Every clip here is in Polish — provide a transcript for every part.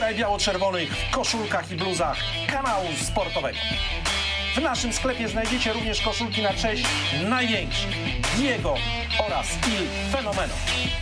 wspieraj biało-czerwonych w koszulkach i bluzach kanału sportowego. W naszym sklepie znajdziecie również koszulki na cześć największych Diego oraz Il Fenomeno.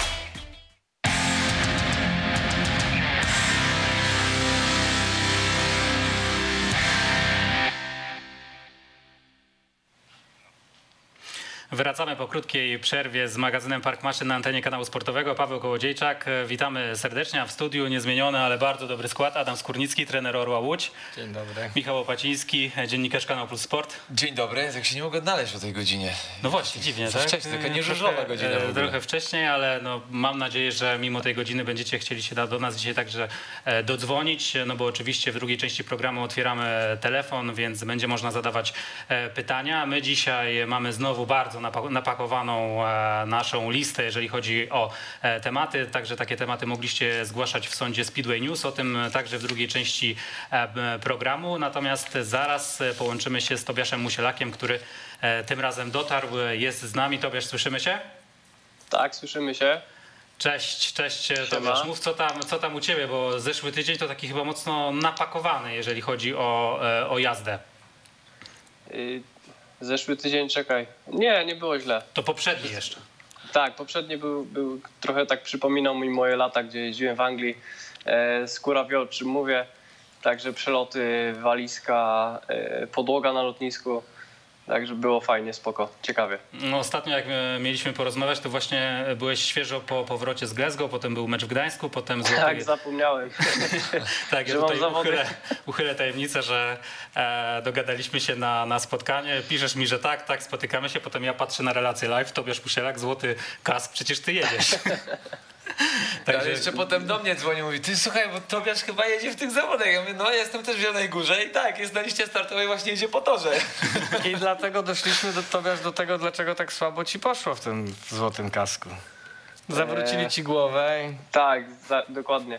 Wracamy po krótkiej przerwie z magazynem Park Maszyn na antenie kanału sportowego. Paweł Kołodziejczak, witamy serdecznie, a w studiu niezmieniony, ale bardzo dobry skład. Adam Skórnicki, trener Orła Łódź. Dzień dobry. Michał Opaciński, dziennikarz Kanał Plus Sport. Dzień dobry, tak się nie mogę odnaleźć o tej godzinie. No właśnie, dziwnie, tak? Wcześniej, taka nieżużlowa godzina w ogóle. Trochę wcześniej, ale no, mam nadzieję, że mimo tej godziny będziecie chcieli się do nas dzisiaj także dodzwonić, no bo oczywiście w drugiej części programu otwieramy telefon, więc będzie można zadawać pytania. My dzisiaj mamy znowu bardzo napakowaną naszą listę, jeżeli chodzi o tematy. Także takie tematy mogliście zgłaszać w sądzie Speedway News, o tym także w drugiej części programu. Natomiast zaraz połączymy się z Tobiaszem Musielakiem, który tym razem dotarł, jest z nami. Tobiasz, słyszymy się? Tak, słyszymy się. Cześć Tobiasz. Mów, co tam u ciebie, bo zeszły tydzień to taki chyba mocno napakowany, jeżeli chodzi o jazdę. Zeszły tydzień, czekaj. Nie było źle. To poprzedni jeszcze. Tak, poprzedni był trochę tak przypominał mi moje lata, gdzie jeździłem w Anglii. Skóra wie, o czym mówię. Także przeloty, walizka, podłoga na lotnisku. Także było fajnie, spoko, ciekawie. No, ostatnio jak mieliśmy porozmawiać, to właśnie byłeś świeżo po powrocie z Glasgow, potem był mecz w Gdańsku, potem złoty... Tak, zapomniałem. Tak, ja tutaj uchylę tajemnicę, że dogadaliśmy się na spotkanie. Piszesz mi, że tak, spotykamy się, potem ja patrzę na relację live, Tobiasz Musielak, złoty kask, przecież ty jedziesz. Także... Ale jeszcze potem do mnie dzwoni, mówi, ty słuchaj, bo Tobiasz chyba jedzie w tych zawodach. Ja mówię, no ja jestem też w Zielonej Górze i tak, jest na liście startowej, właśnie jedzie po torze. I dlatego doszliśmy do tego, dlaczego tak słabo ci poszło w tym złotym kasku. Zawrócili ci głowę. Tak, dokładnie.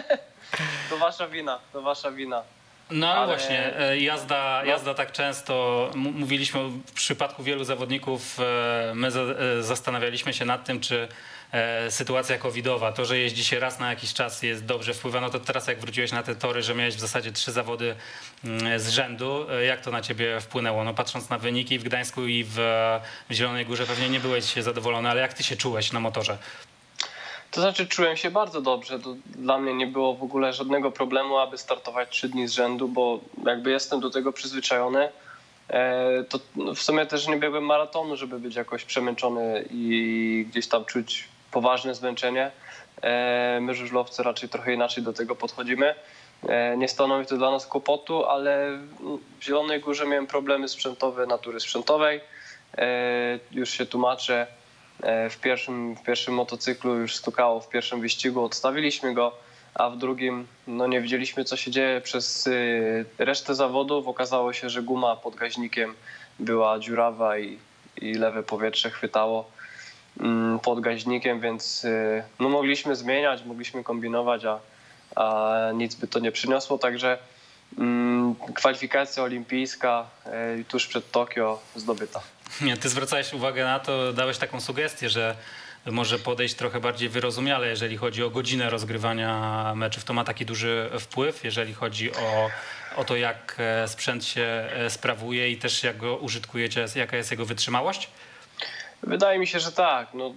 To wasza wina. No ale właśnie, jazda tak często, mówiliśmy w przypadku wielu zawodników, my zastanawialiśmy się nad tym, czy sytuacja covidowa, to, że jeździ się raz na jakiś czas jest dobrze wpływa, no to teraz jak wróciłeś na te tory, że miałeś w zasadzie 3 zawody z rzędu, jak to na ciebie wpłynęło? No patrząc na wyniki w Gdańsku i w Zielonej Górze pewnie nie byłeś zadowolony, ale jak ty się czułeś na motorze? To znaczy czułem się bardzo dobrze. To dla mnie nie było w ogóle żadnego problemu, aby startować 3 dni z rzędu, bo jakby jestem do tego przyzwyczajony. To w sumie też nie biegłem maratonu, żeby być jakoś przemęczony i gdzieś tam czuć poważne zmęczenie. My żużlowcy raczej trochę inaczej do tego podchodzimy. Nie stanowi to dla nas kłopotu, ale w Zielonej Górze miałem problemy sprzętowe natury sprzętowej. Już się tłumaczę. W pierwszym motocyklu już stukało, w pierwszym wyścigu odstawiliśmy go, a w drugim no nie widzieliśmy, co się dzieje przez resztę zawodów. Okazało się, że guma pod gaźnikiem była dziurawa i lewe powietrze chwytało pod gaźnikiem, więc no mogliśmy zmieniać, mogliśmy kombinować, a nic by to nie przyniosło. Także kwalifikacja olimpijska tuż przed Tokio zdobyta. Ty zwracałeś uwagę na to, dałeś taką sugestię, że może podejść trochę bardziej wyrozumiale, jeżeli chodzi o godzinę rozgrywania meczów. To ma taki duży wpływ, jeżeli chodzi o to, jak sprzęt się sprawuje i też jak go użytkujecie, jaka jest jego wytrzymałość? Wydaje mi się, że tak. No,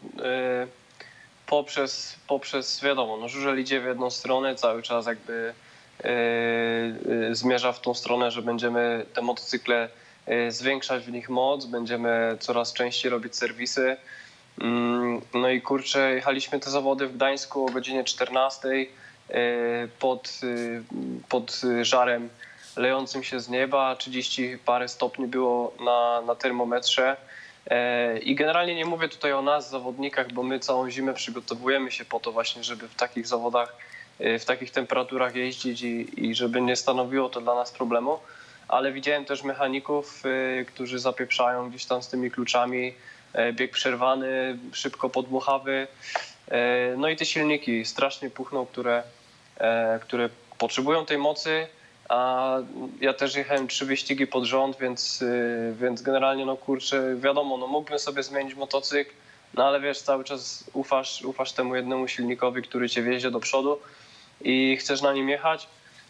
poprzez wiadomo, no, żużel idzie w jedną stronę, cały czas jakby zmierza w tą stronę, że będziemy te motocykle zwiększać w nich moc, będziemy coraz częściej robić serwisy. No i kurczę, jechaliśmy te zawody w Gdańsku o godzinie 14 pod żarem lejącym się z nieba, 30 parę stopni było na termometrze. I generalnie nie mówię tutaj o nas, zawodnikach, bo my całą zimę przygotowujemy się po to właśnie, żeby w takich zawodach, w takich temperaturach jeździć i żeby nie stanowiło to dla nas problemu. Ale widziałem też mechaników, którzy zapieprzają gdzieś tam z tymi kluczami, bieg przerwany, szybko podmuchawy. No i te silniki strasznie puchną, które potrzebują tej mocy, a ja też jechałem 3 wyścigi pod rząd, więc generalnie no kurczę, wiadomo, no mógłbym sobie zmienić motocykl, no ale wiesz, cały czas ufasz temu jednemu silnikowi, który cię wiezie do przodu. i chcesz na nim jechać.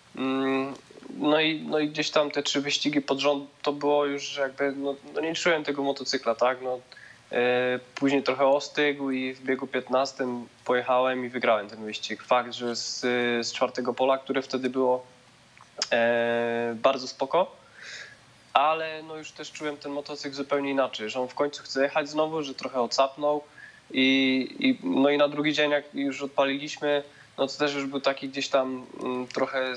No i gdzieś tam te 3 wyścigi pod rząd to było już jakby, no nie czułem tego motocykla, tak? Później trochę ostygł i w biegu 15 pojechałem i wygrałem ten wyścig. Fakt, że z 4. pola, które wtedy było bardzo spoko, ale no już też czułem ten motocykl zupełnie inaczej, że on w końcu chce jechać znowu, że trochę odsapnął i na drugi dzień jak już odpaliliśmy, no to też już był taki gdzieś tam trochę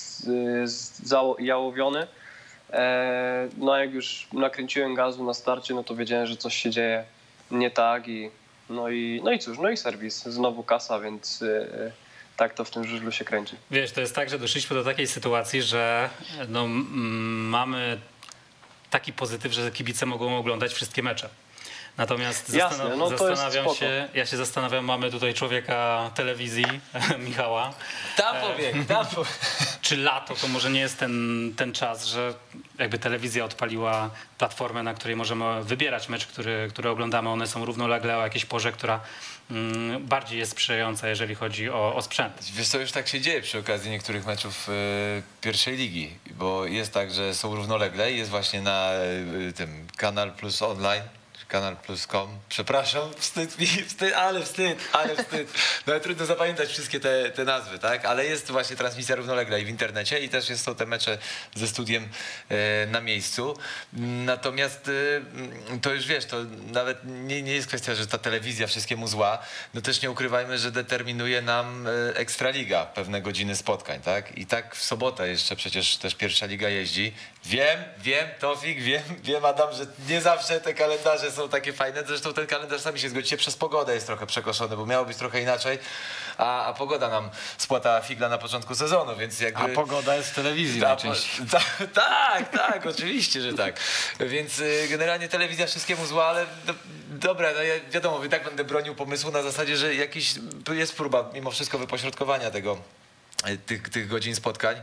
zajałowiony. No a jak już nakręciłem gazu na starcie, no to wiedziałem, że coś się dzieje nie tak no i cóż, no i serwis, znowu kasa, więc tak to w tym żużlu się kręci. Wiesz, to jest tak, że doszliśmy do takiej sytuacji, że no, mamy taki pozytyw, że kibice mogą oglądać wszystkie mecze. Natomiast Jasne, no to ja się zastanawiam, mamy tutaj człowieka telewizji, Michała. Tam pobiegł. Czy lato to może nie jest ten czas, że jakby telewizja odpaliła platformę, na której możemy wybierać mecz, który oglądamy. One są równolegle o jakiejś porze, która bardziej jest sprzyjająca, jeżeli chodzi o sprzęt. Wiesz co, już tak się dzieje przy okazji niektórych meczów pierwszej ligi, bo jest tak, że są równolegle i jest właśnie na tym Kanal Plus Online, Kanal+com. Przepraszam, ale wstyd. No trudno zapamiętać wszystkie te nazwy, tak? Ale jest właśnie transmisja równoległa i w internecie i też są te mecze ze studiem na miejscu. Natomiast to już wiesz, to nawet nie jest kwestia, że ta telewizja wszystkiemu zła. No też nie ukrywajmy, że determinuje nam Ekstraliga pewne godziny spotkań, tak? I tak w sobotę jeszcze przecież też pierwsza liga jeździ. Wiem, Tofik, wiem Adam, że nie zawsze te kalendarze są takie fajne. Zresztą ten kalendarz, sami się zgodzicie, przez pogodę jest trochę przekoszony, bo miało być trochę inaczej, a pogoda nam spłatała figla na początku sezonu, więc jakby... A pogoda jest w telewizji najczęściej. Tak, oczywiście, że tak. Więc generalnie telewizja wszystkiemu zła, ale dobra, no ja wiadomo, i tak będę bronił pomysłu na zasadzie, że jakiś jest próba mimo wszystko wypośrodkowania tych godzin spotkań.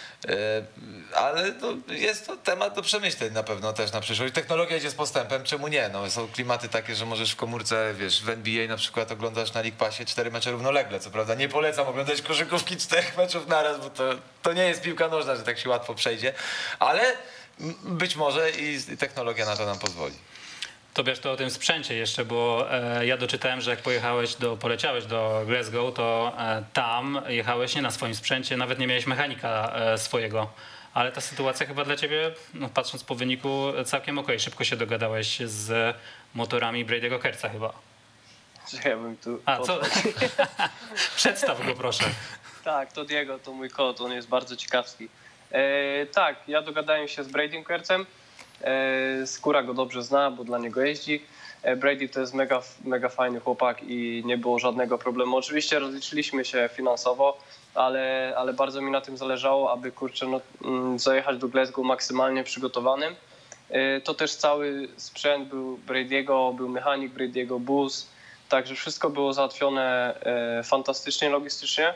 Ale no, jest to temat do przemyśleń na pewno też na przyszłość. Technologia idzie z postępem, czemu nie? No, są klimaty takie, że możesz w komórce, wiesz, w NBA na przykład oglądasz na League Passie 4 mecze równolegle. Co prawda nie polecam oglądać koszykówki 4 meczów naraz, bo to nie jest piłka nożna, że tak się łatwo przejdzie, ale być może i technologia na to nam pozwoli. Tobiasz, to o tym sprzęcie jeszcze, bo ja doczytałem, że jak poleciałeś do Glasgow, to tam jechałeś nie na swoim sprzęcie, nawet nie miałeś mechanika swojego. Ale ta sytuacja chyba dla ciebie, no, patrząc po wyniku, całkiem okej. Szybko się dogadałeś z motorami Brady'ego Kertza chyba. Ja bym tu... Co? Przedstaw go proszę. Tak, to Diego, to mój kot, on jest bardzo ciekawski. Tak, ja dogadałem się z Bradym Kertzem. Skóra go dobrze zna, bo dla niego jeździ. Brady to jest mega fajny chłopak i nie było żadnego problemu. Oczywiście rozliczyliśmy się finansowo, ale bardzo mi na tym zależało, aby zajechać do Glasgow maksymalnie przygotowanym. To też cały sprzęt był Brady'ego, był mechanik Brady'ego, bus, także wszystko było załatwione fantastycznie, logistycznie.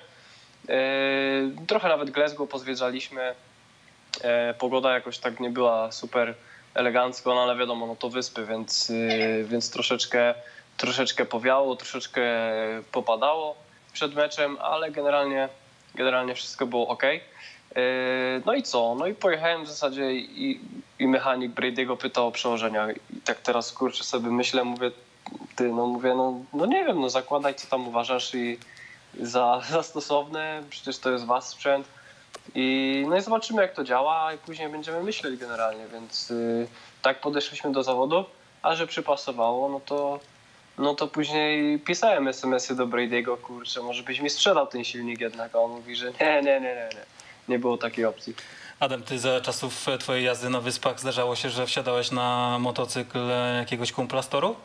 Trochę nawet Glasgow pozwiedzaliśmy. Pogoda jakoś tak nie była super elegancko, no ale wiadomo, no to wyspy, więc troszeczkę powiało, troszeczkę popadało przed meczem, ale generalnie wszystko było ok. No i co? No i pojechałem w zasadzie i mechanik Brady'ego pytał o przełożenia i tak teraz kurczę sobie myślę, mówię, no nie wiem, no zakładaj co tam uważasz i za stosowne, przecież to jest wasz sprzęt. No i zobaczymy jak to działa i później będziemy myśleć generalnie, więc tak podeszliśmy do zawodu, a że przypasowało, no to później pisałem SMS-y do Brady'ego, kurczę, może byś mi sprzedał ten silnik jednak, a on mówi, że nie było takiej opcji. Adam, ty za czasów twojej jazdy na Wyspach zdarzało się, że wsiadałeś na motocykl jakiegoś kumpla z toru?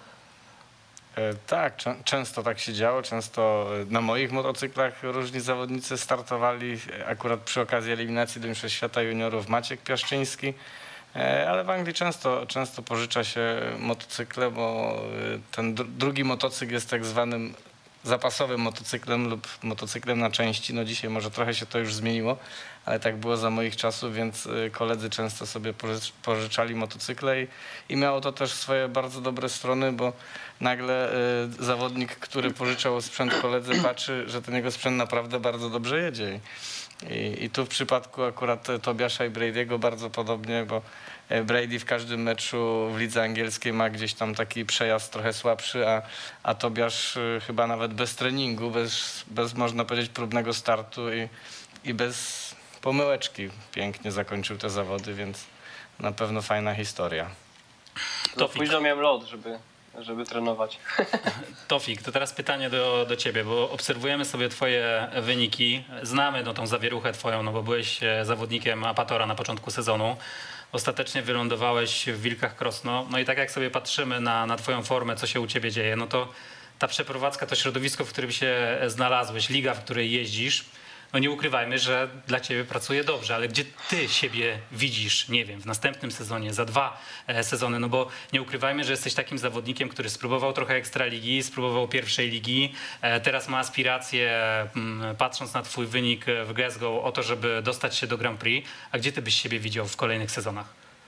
Tak, często tak się działo, często na moich motocyklach różni zawodnicy startowali, akurat przy okazji eliminacji do Mistrzostw Świata Juniorów Maciek Piaszczyński, ale w Anglii często pożycza się motocykle, bo ten drugi motocykl jest tak zwanym zapasowym motocyklem lub motocyklem na części. No dzisiaj może trochę się to już zmieniło, ale tak było za moich czasów, więc koledzy często sobie pożyczali motocykle i miało to też swoje bardzo dobre strony, bo nagle zawodnik, który pożyczał sprzęt koledze, patrzy, że ten jego sprzęt naprawdę bardzo dobrze jedzie. I tu w przypadku akurat Tobiasza i Brady'ego bardzo podobnie, bo Brady w każdym meczu w lidze angielskiej ma gdzieś tam taki przejazd trochę słabszy, a Tobiasz chyba nawet bez treningu, bez można powiedzieć próbnego startu i bez pomyłeczki pięknie zakończył te zawody, więc na pewno fajna historia. Późno miałem lot, żeby trenować. Tofik, to teraz pytanie do ciebie, bo obserwujemy sobie twoje wyniki, znamy tą zawieruchę twoją, no bo byłeś zawodnikiem Apatora na początku sezonu. Ostatecznie wylądowałeś w Wilkach Krosno. No i tak jak sobie patrzymy na twoją formę, co się u ciebie dzieje, no to ta przeprowadzka, to środowisko, w którym się znalazłeś, liga, w której jeździsz, no nie ukrywajmy, że dla ciebie pracuje dobrze, ale gdzie ty siebie widzisz, nie wiem, w następnym sezonie, za 2 sezony, no bo nie ukrywajmy, że jesteś takim zawodnikiem, który spróbował trochę Ekstraligi, spróbował pierwszej ligi, teraz ma aspiracje, patrząc na twój wynik w Glasgow, o to, żeby dostać się do Grand Prix, a gdzie ty byś siebie widział w kolejnych sezonach?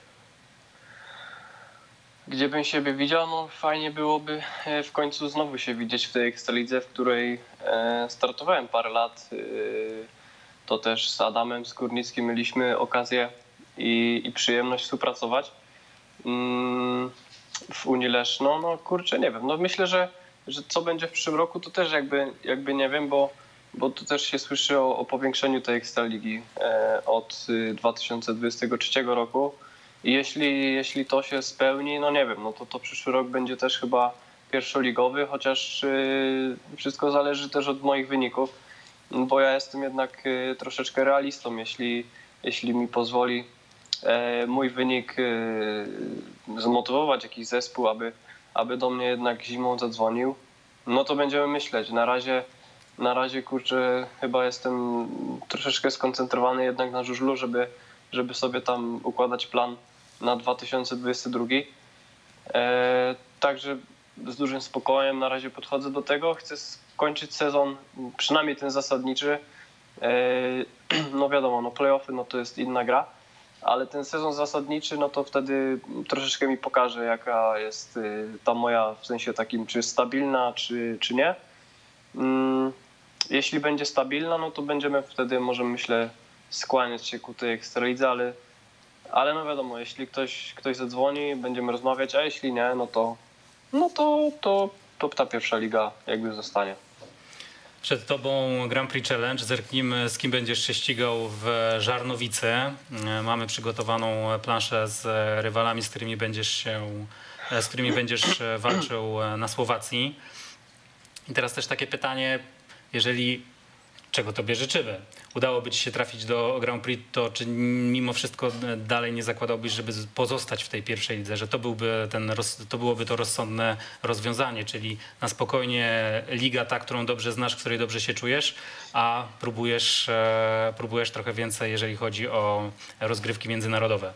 Gdzie bym siebie widział? No fajnie byłoby w końcu znowu się widzieć w tej Ekstralidze, w której startowałem parę lat. To też z Adamem Skórnickim mieliśmy okazję i przyjemność współpracować w Unii Leszno. No kurczę, nie wiem. No myślę, że co będzie w przyszłym roku, to też jakby nie wiem, bo tu też się słyszy o powiększeniu tej Ekstraligi od 2023 roku. I jeśli to się spełni, no nie wiem, no to przyszły rok będzie też chyba pierwszoligowy, chociaż wszystko zależy też od moich wyników, bo ja jestem jednak troszeczkę realistą. Jeśli mi pozwoli mój wynik zmotywować jakiś zespół, aby do mnie jednak zimą zadzwonił, no to będziemy myśleć. Na razie kurczę, chyba jestem troszeczkę skoncentrowany jednak na żużlu, żeby sobie tam układać plan na 2022. Także z dużym spokojem na razie podchodzę do tego. Chcę skończyć sezon, przynajmniej ten zasadniczy. No wiadomo, no play-offy no to jest inna gra, ale ten sezon zasadniczy, no to wtedy troszeczkę mi pokaże, jaka jest ta moja, w sensie takim, czy stabilna, czy nie. Jeśli będzie stabilna, no to będziemy wtedy, może myślę, skłaniać się ku tej Ekstralidze, ale no wiadomo, jeśli ktoś zadzwoni, będziemy rozmawiać, a jeśli nie, no to ta pierwsza liga jakby zostanie. Przed tobą Grand Prix Challenge. Zerknijmy, z kim będziesz się ścigał w Żarnowicy. Mamy przygotowaną planszę z rywalami, z którymi będziesz walczył na Słowacji. I teraz też takie pytanie, czego tobie życzymy, udałoby ci się trafić do Grand Prix, to czy mimo wszystko dalej nie zakładałbyś, żeby pozostać w tej pierwszej lidze, że to byłoby to rozsądne rozwiązanie, czyli na spokojnie liga ta, którą dobrze znasz, w której dobrze się czujesz, a próbujesz trochę więcej, jeżeli chodzi o rozgrywki międzynarodowe.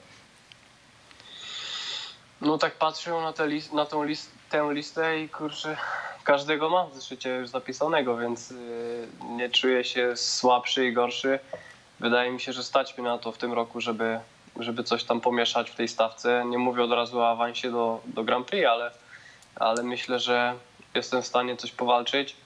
No tak patrzę na tę listę i kurczę, każdego mam w zeszycie już zapisanego, więc nie czuję się słabszy i gorszy. Wydaje mi się, że stać mi na to w tym roku, żeby coś tam pomieszać w tej stawce. Nie mówię od razu o awansie do Grand Prix, ale myślę, że jestem w stanie coś powalczyć.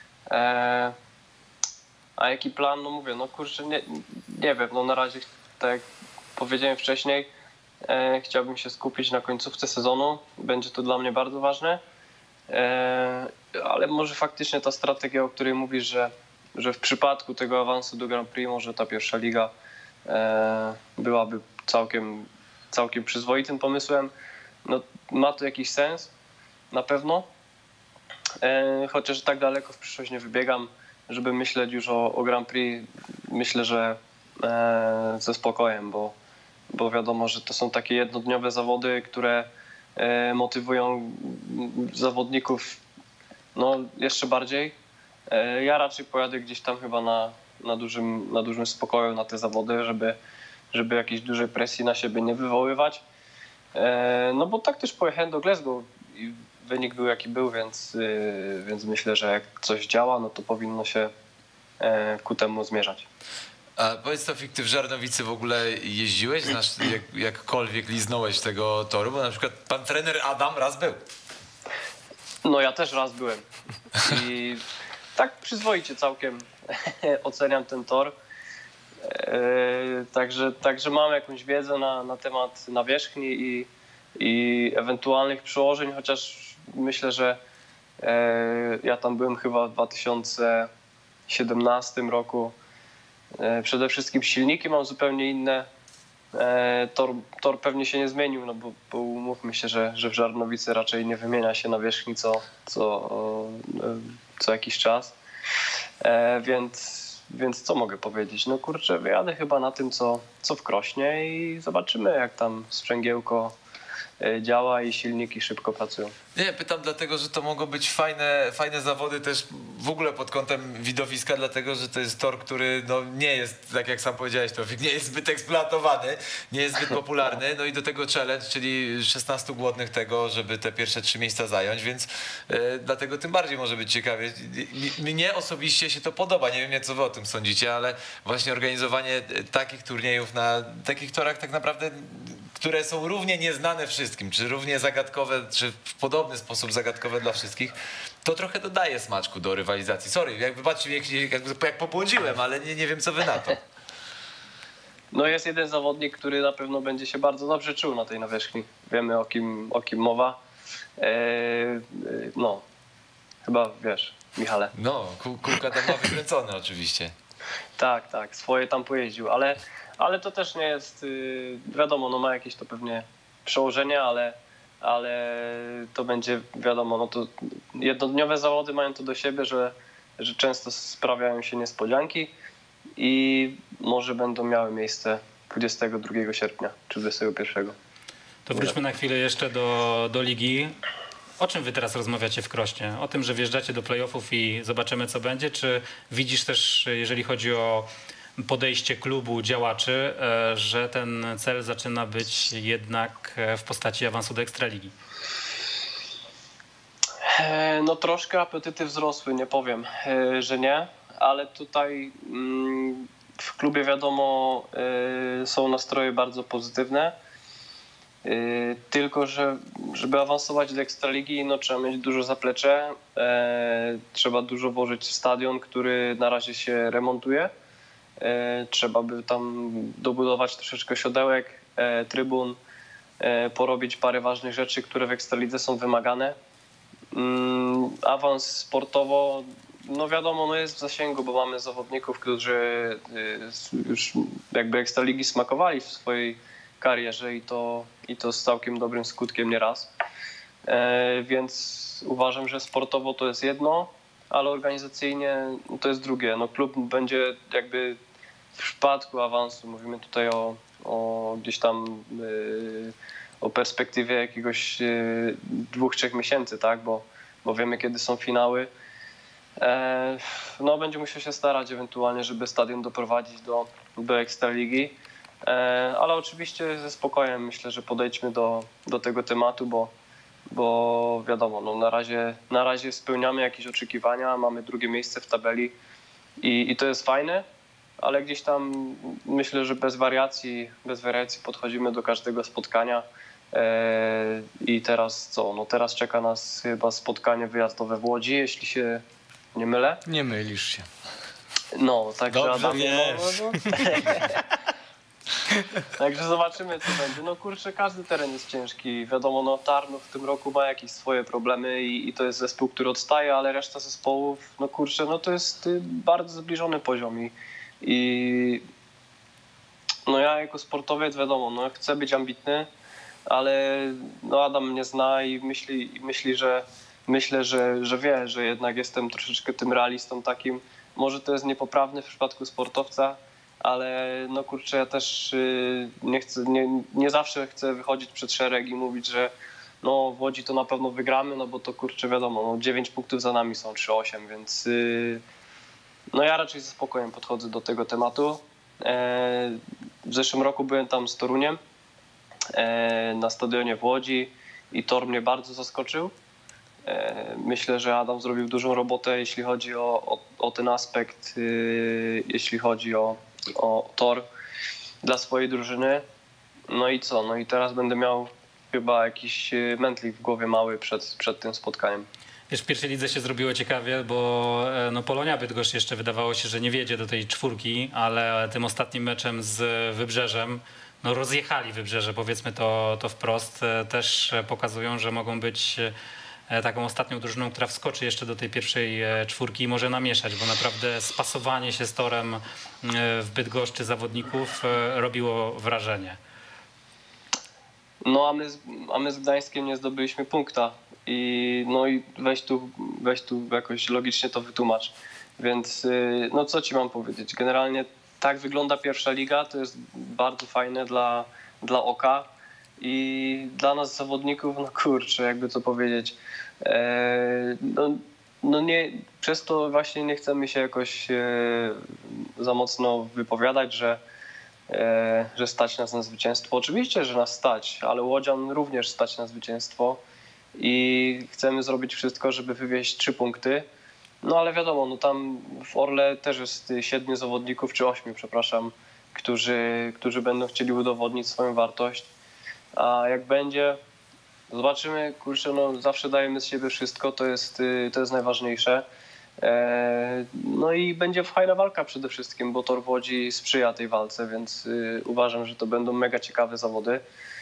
A jaki plan? No mówię, no kurczę, nie wiem, no na razie, tak jak powiedziałem wcześniej, chciałbym się skupić na końcówce sezonu. Będzie to dla mnie bardzo ważne. Ale może faktycznie ta strategia, o której mówisz, że w przypadku tego awansu do Grand Prix może ta pierwsza liga byłaby całkiem przyzwoitym pomysłem. No, ma to jakiś sens, na pewno. Chociaż tak daleko w przyszłość nie wybiegam, żeby myśleć już o Grand Prix. Myślę, że ze spokojem, bo wiadomo, że to są takie jednodniowe zawody, które motywują zawodników no, jeszcze bardziej. Ja raczej pojadę gdzieś tam chyba na dużym spokoju na te zawody, żeby jakiejś dużej presji na siebie nie wywoływać. No bo tak też pojechałem do Glasgow i wynik był jaki był, więc myślę, że jak coś działa, no to powinno się ku temu zmierzać. A powiedz Tofik, ty w Żarnowicy w ogóle jeździłeś? Znasz, jakkolwiek liznąłeś tego toru? Bo na przykład pan trener Adam raz był. No ja też raz byłem i tak przyzwoicie całkiem oceniam ten tor. Także mam jakąś wiedzę na temat nawierzchni i ewentualnych przełożeń, chociaż myślę, że ja tam byłem chyba w 2017 roku. Przede wszystkim silniki mam zupełnie inne. Tor pewnie się nie zmienił, no bo umówmy się, że w Żarnowicy raczej nie wymienia się nawierzchni co jakiś czas. Więc co mogę powiedzieć? No kurczę, wyjadę chyba na tym, co w Krośnie i zobaczymy, jak tam sprzęgiełko działa i silniki szybko pracują. Nie, pytam dlatego, że to mogą być fajne zawody też w ogóle pod kątem widowiska, dlatego, że to jest tor, który no, nie jest, tak jak sam powiedziałeś, Tofik, nie jest zbyt eksploatowany, nie jest zbyt popularny, no i do tego challenge, czyli 16 głodnych tego, żeby te pierwsze 3 miejsca zająć, więc dlatego tym bardziej może być ciekawie. Mnie osobiście się to podoba, nie wiem co wy o tym sądzicie, ale właśnie organizowanie takich turniejów na takich torach tak naprawdę, które są równie nieznane wszystkim, czy równie zagadkowe, czy w podobny sposób zagadkowe dla wszystkich, to trochę dodaje smaczku do rywalizacji. Sorry, wybaczcie, jak pobłądziłem, ale nie wiem, co wy na to. No jest jeden zawodnik, który na pewno będzie się bardzo dobrze czuł na tej nawierzchni. Wiemy, o kim mowa. No, chyba wiesz, Michale. No, kółka tam ma wykręcone oczywiście. Tak, swoje tam pojeździł, ale to też nie jest, wiadomo, no ma jakieś to pewnie przełożenie, ale to będzie, wiadomo, no to jednodniowe zawody mają to do siebie, że często sprawiają się niespodzianki i może będą miały miejsce 22 sierpnia czy 21. To wróćmy na chwilę jeszcze do ligi. O czym wy teraz rozmawiacie w Krośnie? O tym, że wjeżdżacie do playoffów i zobaczymy, co będzie? Czy widzisz też, jeżeli chodzi o podejście klubu, działaczy, że ten cel zaczyna być jednak w postaci awansu do Ekstraligi? No troszkę apetyty wzrosły, nie powiem, że nie, ale tutaj w klubie wiadomo są nastroje bardzo pozytywne. Tylko, że żeby awansować do Ekstraligi, no trzeba mieć dużo zaplecze, trzeba dużo włożyć w stadion, który na razie się remontuje. Trzeba by tam dobudować troszeczkę siodełek, trybun, porobić parę ważnych rzeczy, które w Ekstralidze są wymagane. Awans sportowo, no wiadomo, no jest w zasięgu, bo mamy zawodników, którzy już jakby Ekstraligi smakowali w swojej karierze i to z całkiem dobrym skutkiem nieraz. Więc uważam, że sportowo to jest jedno, ale organizacyjnie to jest drugie. No klub będzie jakby w przypadku awansu, mówimy tutaj o gdzieś tam o perspektywie jakiegoś 2-3 miesięcy, tak? Bo wiemy, kiedy są finały. No będzie musiał się starać ewentualnie, żeby stadion doprowadzić do Ekstraligi. Ale oczywiście ze spokojem myślę, że podejdźmy do tego tematu, bo wiadomo, no na razie spełniamy jakieś oczekiwania, mamy drugie miejsce w tabeli i to jest fajne, ale gdzieś tam myślę, że bez wariacji podchodzimy do każdego spotkania. I teraz co? No teraz czeka nas chyba spotkanie wyjazdowe w Łodzi, jeśli się nie mylę. Nie mylisz się. No, także Dobrze Adam, wiesz. Także zobaczymy, co będzie. No kurczę, każdy teren jest ciężki. Wiadomo, no Tarnów w tym roku ma jakieś swoje problemy i to jest zespół, który odstaje, ale reszta zespołów, no kurczę, no to jest bardzo zbliżony poziom i no ja jako sportowiec, wiadomo, no chcę być ambitny, ale no Adam mnie zna i myślę, że wie, że jednak jestem troszeczkę tym realistą takim. Może to jest niepoprawne w przypadku sportowca, ale no kurczę, ja też nie zawsze chcę wychodzić przed szereg i mówić, że no w Łodzi to na pewno wygramy, no bo to kurczę wiadomo, no 9 punktów za nami są 3-8, więc no ja raczej ze spokojem podchodzę do tego tematu. W zeszłym roku byłem tam z Toruniem na stadionie w Łodzi i tor mnie bardzo zaskoczył. Myślę, że Adam zrobił dużą robotę, jeśli chodzi o ten aspekt, jeśli chodzi o tor dla swojej drużyny. No i co? No i teraz będę miał chyba jakiś mętlik w głowie mały przed tym spotkaniem. Wiesz, w pierwszej lidze się zrobiło ciekawie, bo no, Polonia Bydgoszcz jeszcze wydawało się, że nie wiedzie do tej czwórki, ale tym ostatnim meczem z Wybrzeżem no, rozjechali Wybrzeże, powiedzmy to wprost. Też pokazują, że mogą być taką ostatnią drużyną, która wskoczy jeszcze do tej pierwszej czwórki i może namieszać, bo naprawdę spasowanie się z torem w Bydgoszczy zawodników robiło wrażenie. No a my z Gdańskiem nie zdobyliśmy punkta i weź tu jakoś logicznie to wytłumacz. Więc no co ci mam powiedzieć? Generalnie tak wygląda pierwsza liga, to jest bardzo fajne dla oka i dla nas zawodników, no kurczę, jakby to powiedzieć, no nie, przez to właśnie nie chcemy się jakoś za mocno wypowiadać, że stać nas na zwycięstwo. Oczywiście, że nas stać, ale Łodzian również stać na zwycięstwo i chcemy zrobić wszystko, żeby wywieźć 3 punkty. No ale wiadomo, no tam w Orle też jest 7 zawodników, czy 8, przepraszam, którzy będą chcieli udowodnić swoją wartość. A jak będzie, zobaczymy, kurczę, no zawsze dajemy z siebie wszystko, to jest najważniejsze. No i będzie fajna walka przede wszystkim, bo Tor w Łodzi sprzyja tej walce, więc uważam, że to będą mega ciekawe zawody.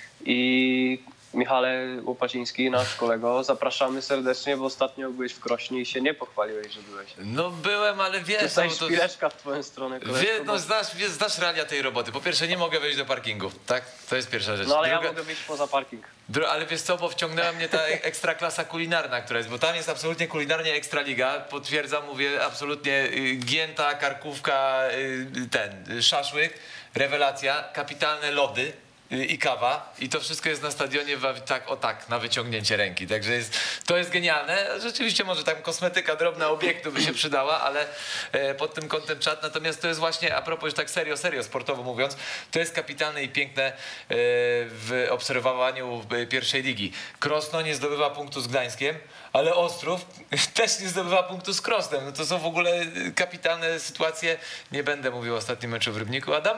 I Michale Łopaciński, nasz kolego, zapraszamy serdecznie, bo ostatnio byłeś w Krośnie i się nie pochwaliłeś, że byłeś. No byłem, ale wiesz... Tutaj no to... szpileczka w twoją stronę, koleżko. No, znasz realia tej roboty. Po pierwsze, nie mogę wejść do parkingu, tak? To jest pierwsza rzecz. No ale ja mogę wyjść poza parking. Ale wiesz co, bo wciągnęła mnie ta ekstraklasa kulinarna, która jest, bo tam jest absolutnie kulinarnie ekstraliga. Potwierdzam, mówię, absolutnie gięta, karkówka, szaszłyk, rewelacja, kapitalne lody i kawa i to wszystko jest na stadionie tak, na wyciągnięcie ręki. Także to jest genialne. Rzeczywiście może tam kosmetyka drobna obiektu by się przydała, ale pod tym kątem czat. Natomiast to jest właśnie, a propos już tak serio, sportowo mówiąc, to jest kapitalne i piękne w obserwowaniu pierwszej ligi. Krosno nie zdobywa punktu z Gdańskiem, ale Ostrów też nie zdobywa punktu z Krosnem. No to są w ogóle kapitalne sytuacje. Nie będę mówił o ostatnim meczu w Rybniku, Adam.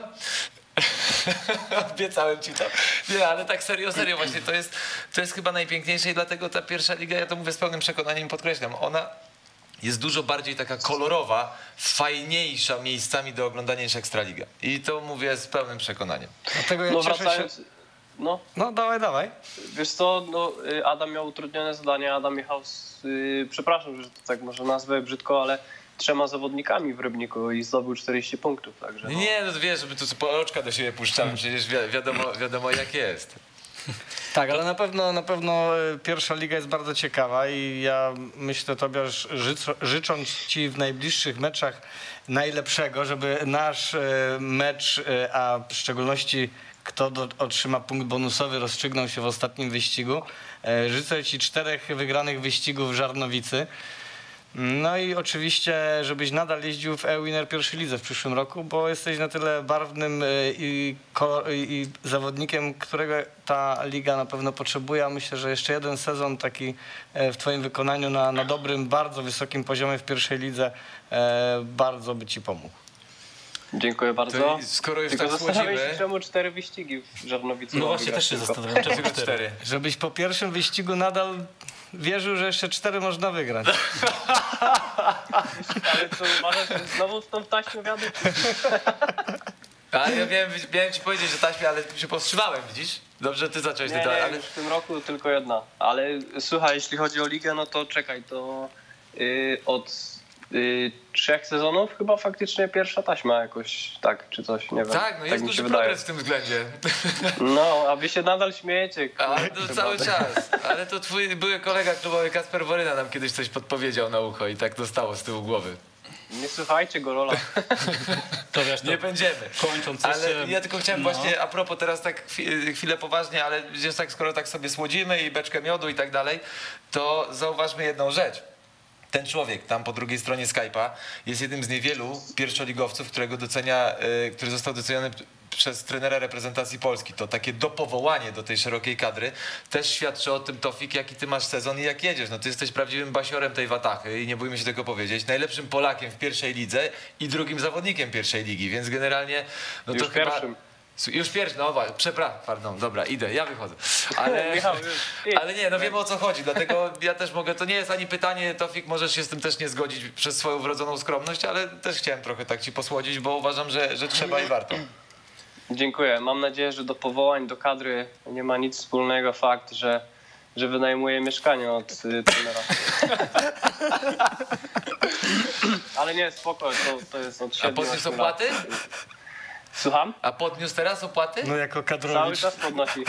Obiecałem ci to. Nie, ale tak serio właśnie to jest chyba najpiękniejsze i dlatego ta pierwsza liga, ja to mówię z pełnym przekonaniem i podkreślam, ona jest dużo bardziej taka kolorowa, fajniejsza miejscami do oglądania niż Ekstraliga. I to mówię z pełnym przekonaniem. Dlatego ja No cieszę wracając... się... No. No dawaj. Wiesz co, no, Adam miał utrudnione zadanie, Adam jechał przepraszam, że to tak może nazwę brzydko, ale 3 zawodnikami w Rybniku i zdobył 40 punktów, także no. Nie, no wiesz, żeby tu po oczka do siebie puszczamy, przecież wiadomo jak jest. Tak, ale na pewno pierwsza liga jest bardzo ciekawa i ja myślę tobie, życząc ci w najbliższych meczach najlepszego, żeby nasz mecz, a w szczególności kto otrzyma punkt bonusowy, rozstrzygnął się w ostatnim wyścigu. Życzę ci 4 wygranych wyścigów w Żarnowicy. No i oczywiście, żebyś nadal jeździł w e-winner pierwszej lidze w przyszłym roku, bo jesteś na tyle barwnym i zawodnikiem, którego ta liga na pewno potrzebuje, a myślę, że jeszcze jeden sezon taki w twoim wykonaniu na dobrym, bardzo wysokim poziomie w pierwszej lidze bardzo by ci pomógł. Dziękuję bardzo. To skoro już tylko tak zastanawiam słodzimy... się, czemu 4 wyścigi w Żarnowicy. No właśnie też się zastanawiam, czemu 4. Żebyś po pierwszym wyścigu nadal wierzył, że jeszcze 4 można wygrać. Ale co, uważasz, że znowu w tą taśmę wiadę? Ale ja miałem ci powiedzieć, że taśmie, ale się powstrzymałem, widzisz? Dobrze, ty zacząłeś. Nie, ale... w tym roku tylko jedna. Ale słuchaj, jeśli chodzi o ligę, no to czekaj, to od 3 sezonów chyba faktycznie pierwsza taśma jakoś, tak, czy coś, nie wiem. Tak, no jest mi się duży wydaje. progres w tym względzie. No, a wy się nadal śmiejecie. Ale to cały czas. Ale to twój były kolega klubowy Kasper Woryna nam kiedyś coś podpowiedział na ucho i tak dostało z tyłu głowy. Nie słuchajcie go, Rola. To wiesz, to nie będziemy. Kończąc ale jeszcze... ja tylko chciałem właśnie, a propos teraz tak chwilę poważnie, ale gdzieś tak, skoro tak sobie słodzimy i beczkę miodu i tak dalej, to zauważmy jedną rzecz. Ten człowiek tam po drugiej stronie Skype'a jest jednym z niewielu pierwszoligowców, który został doceniony przez trenera reprezentacji Polski. To takie dopowołanie do tej szerokiej kadry też świadczy o tym, Tofik, jaki ty masz sezon i jak jedziesz. No ty jesteś prawdziwym basiorem tej watachy i nie bójmy się tego powiedzieć. Najlepszym Polakiem w pierwszej lidze i drugim zawodnikiem pierwszej ligi, więc generalnie no to Już chyba... pierwszym. Już pierwszy, no przepraszam, pardon, dobra, idę, ja wychodzę. Ale, Michał, już. ale nie, no wiemy o co chodzi, dlatego ja też mogę, to nie jest ani pytanie, Tofik, możesz się z tym też nie zgodzić przez swoją wrodzoną skromność, ale też chciałem trochę tak ci posłodzić, bo uważam, że trzeba i warto. Dziękuję. Mam nadzieję, że do powołań do kadry nie ma nic wspólnego fakt, że wynajmuję mieszkanie od trenera. Ale nie, spoko, to jest od 7 A podniósł opłaty? Słucham? A podniósł teraz opłaty? No jako Cały kadrowicz. czas podnosi.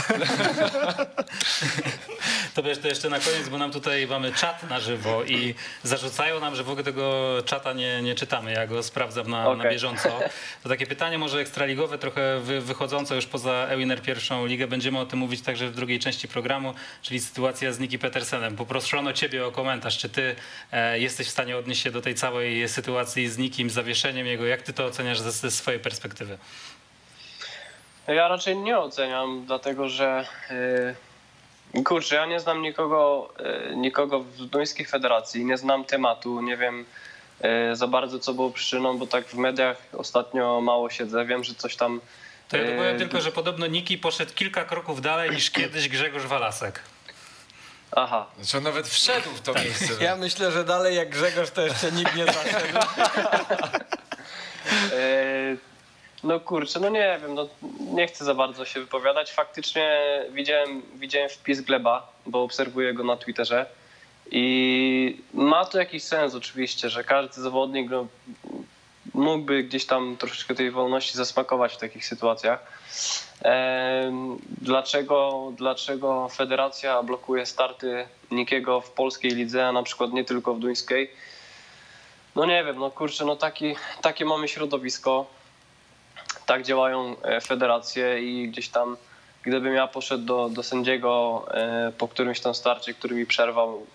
To wiesz, to jeszcze na koniec, bo nam tutaj mamy czat na żywo i zarzucają nam, że w ogóle tego czata nie czytamy. Ja go sprawdzam na bieżąco. To takie pytanie może ekstraligowe, trochę wychodzące już poza Ewiner pierwszą ligę. Będziemy o tym mówić także w drugiej części programu, czyli sytuacja z Niki Petersenem. Poproszono ciebie o komentarz. Czy ty jesteś w stanie odnieść się do tej całej sytuacji z Nikim, zawieszeniem jego? Jak ty to oceniasz ze swojej perspektywy? Ja raczej nie oceniam, dlatego że kurczę, ja nie znam nikogo w duńskiej federacji, nie znam tematu, nie wiem za bardzo co było przyczyną, bo tak w mediach ostatnio mało siedzę, wiem, że coś tam... To ja dopowiem tylko, że podobno Niki poszedł kilka kroków dalej niż kiedyś Grzegorz Walasek. Aha. Znaczy on nawet wszedł w to miejsce. Ja myślę, że dalej jak Grzegorz to jeszcze nikt nie zaszedł. No kurczę, no nie wiem, no nie chcę za bardzo się wypowiadać. Faktycznie widziałem wpis Gleba, bo obserwuję go na Twitterze i ma to jakiś sens oczywiście, że każdy zawodnik no, mógłby gdzieś tam troszeczkę tej wolności zasmakować w takich sytuacjach. Dlaczego federacja blokuje starty Nikiego w polskiej lidze, a na przykład nie tylko w duńskiej? No nie wiem, no kurczę, no takie mamy środowisko. Tak działają federacje i gdzieś tam, gdybym ja poszedł do sędziego po którymś tam starcie, który mi przerwał,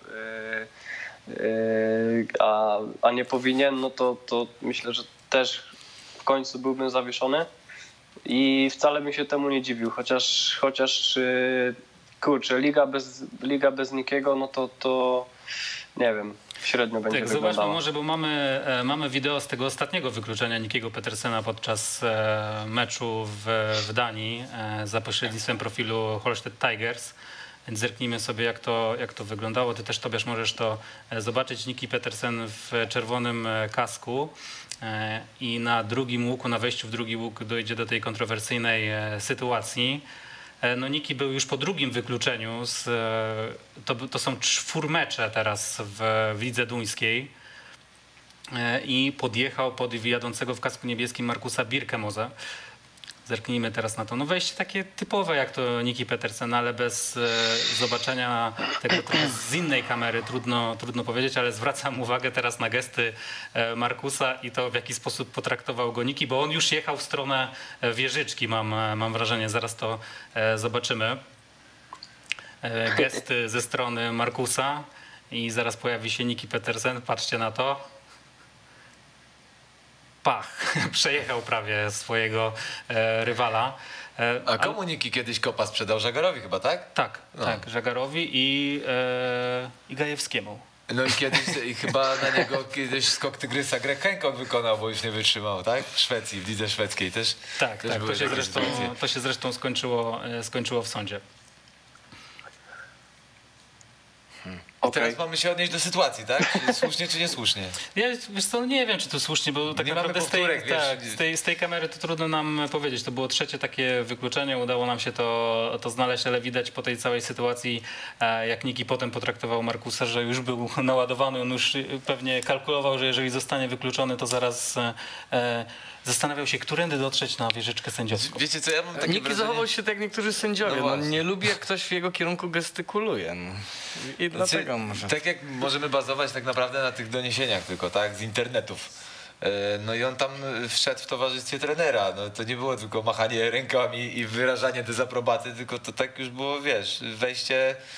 a nie powinien, no to myślę, że też w końcu byłbym zawieszony i wcale bym się temu nie dziwił, chociaż kurczę, liga bez Nikiego, no to nie wiem. Średnio będzie tak, wyglądało. zobaczmy może, bo mamy wideo z tego ostatniego wykluczenia Nikiego Petersena podczas meczu w Danii za pośrednictwem profilu Holstead Tigers. Więc zerknijmy sobie, jak to wyglądało. Ty też, Tobiasz, możesz to zobaczyć. Niki Petersen w czerwonym kasku i na drugim łuku, na wejściu w drugi łuk dojdzie do tej kontrowersyjnej sytuacji. No Niki był już po drugim wykluczeniu, to są 4 mecze teraz w lidze duńskiej i podjechał pod jadącego w kasku niebieskim Markusa Birkemose. Zerknijmy teraz na to. No wejście takie typowe jak to Niki Petersen, ale bez zobaczenia tego trochę z innej kamery, trudno powiedzieć, ale zwracam uwagę teraz na gesty Markusa i to w jaki sposób potraktował go Niki, bo on już jechał w stronę wieżyczki, mam wrażenie, zaraz to zobaczymy. Gesty ze strony Markusa i zaraz pojawi się Niki Petersen, patrzcie na to. Pach, przejechał prawie swojego rywala. A komu Niki kiedyś kopa sprzedał? Żagarowi chyba, tak? Tak, no. Tak, Żagarowi i Gajewskiemu. No i kiedyś chyba na niego kiedyś skok tygrysa Greg Hancock wykonał, bo już nie wytrzymał, tak? W Szwecji, w lidze szwedzkiej też. Tak, też tak. były To się zresztą skończyło w sądzie. I teraz mamy się odnieść do sytuacji, tak? Słusznie czy niesłusznie? Ja wiesz co, nie wiem, czy to słusznie, bo tak nie naprawdę mamy powtórek, z tej kamery to trudno nam powiedzieć. To było trzecie takie wykluczenie, udało nam się to znaleźć, ale widać po tej całej sytuacji, jak Niki potem potraktował Markusa, że już był naładowany, on już pewnie kalkulował, że jeżeli zostanie wykluczony, to zaraz zastanawiał się, którędy dotrzeć na wieżyczkę sędziowską. Wiecie co, ja mam takie Niki wrażenie... zachował się tak jak niektórzy sędziowie. No No, właśnie. nie lubi jak ktoś w jego kierunku gestykuluje. No. I dlatego może. Tak jak możemy bazować tak naprawdę na tych doniesieniach tylko, tak? Z internetów. No i on tam wszedł w towarzystwie trenera. No to nie było tylko machanie rękami i wyrażanie dezaprobaty, tylko to tak już było, wiesz, wejście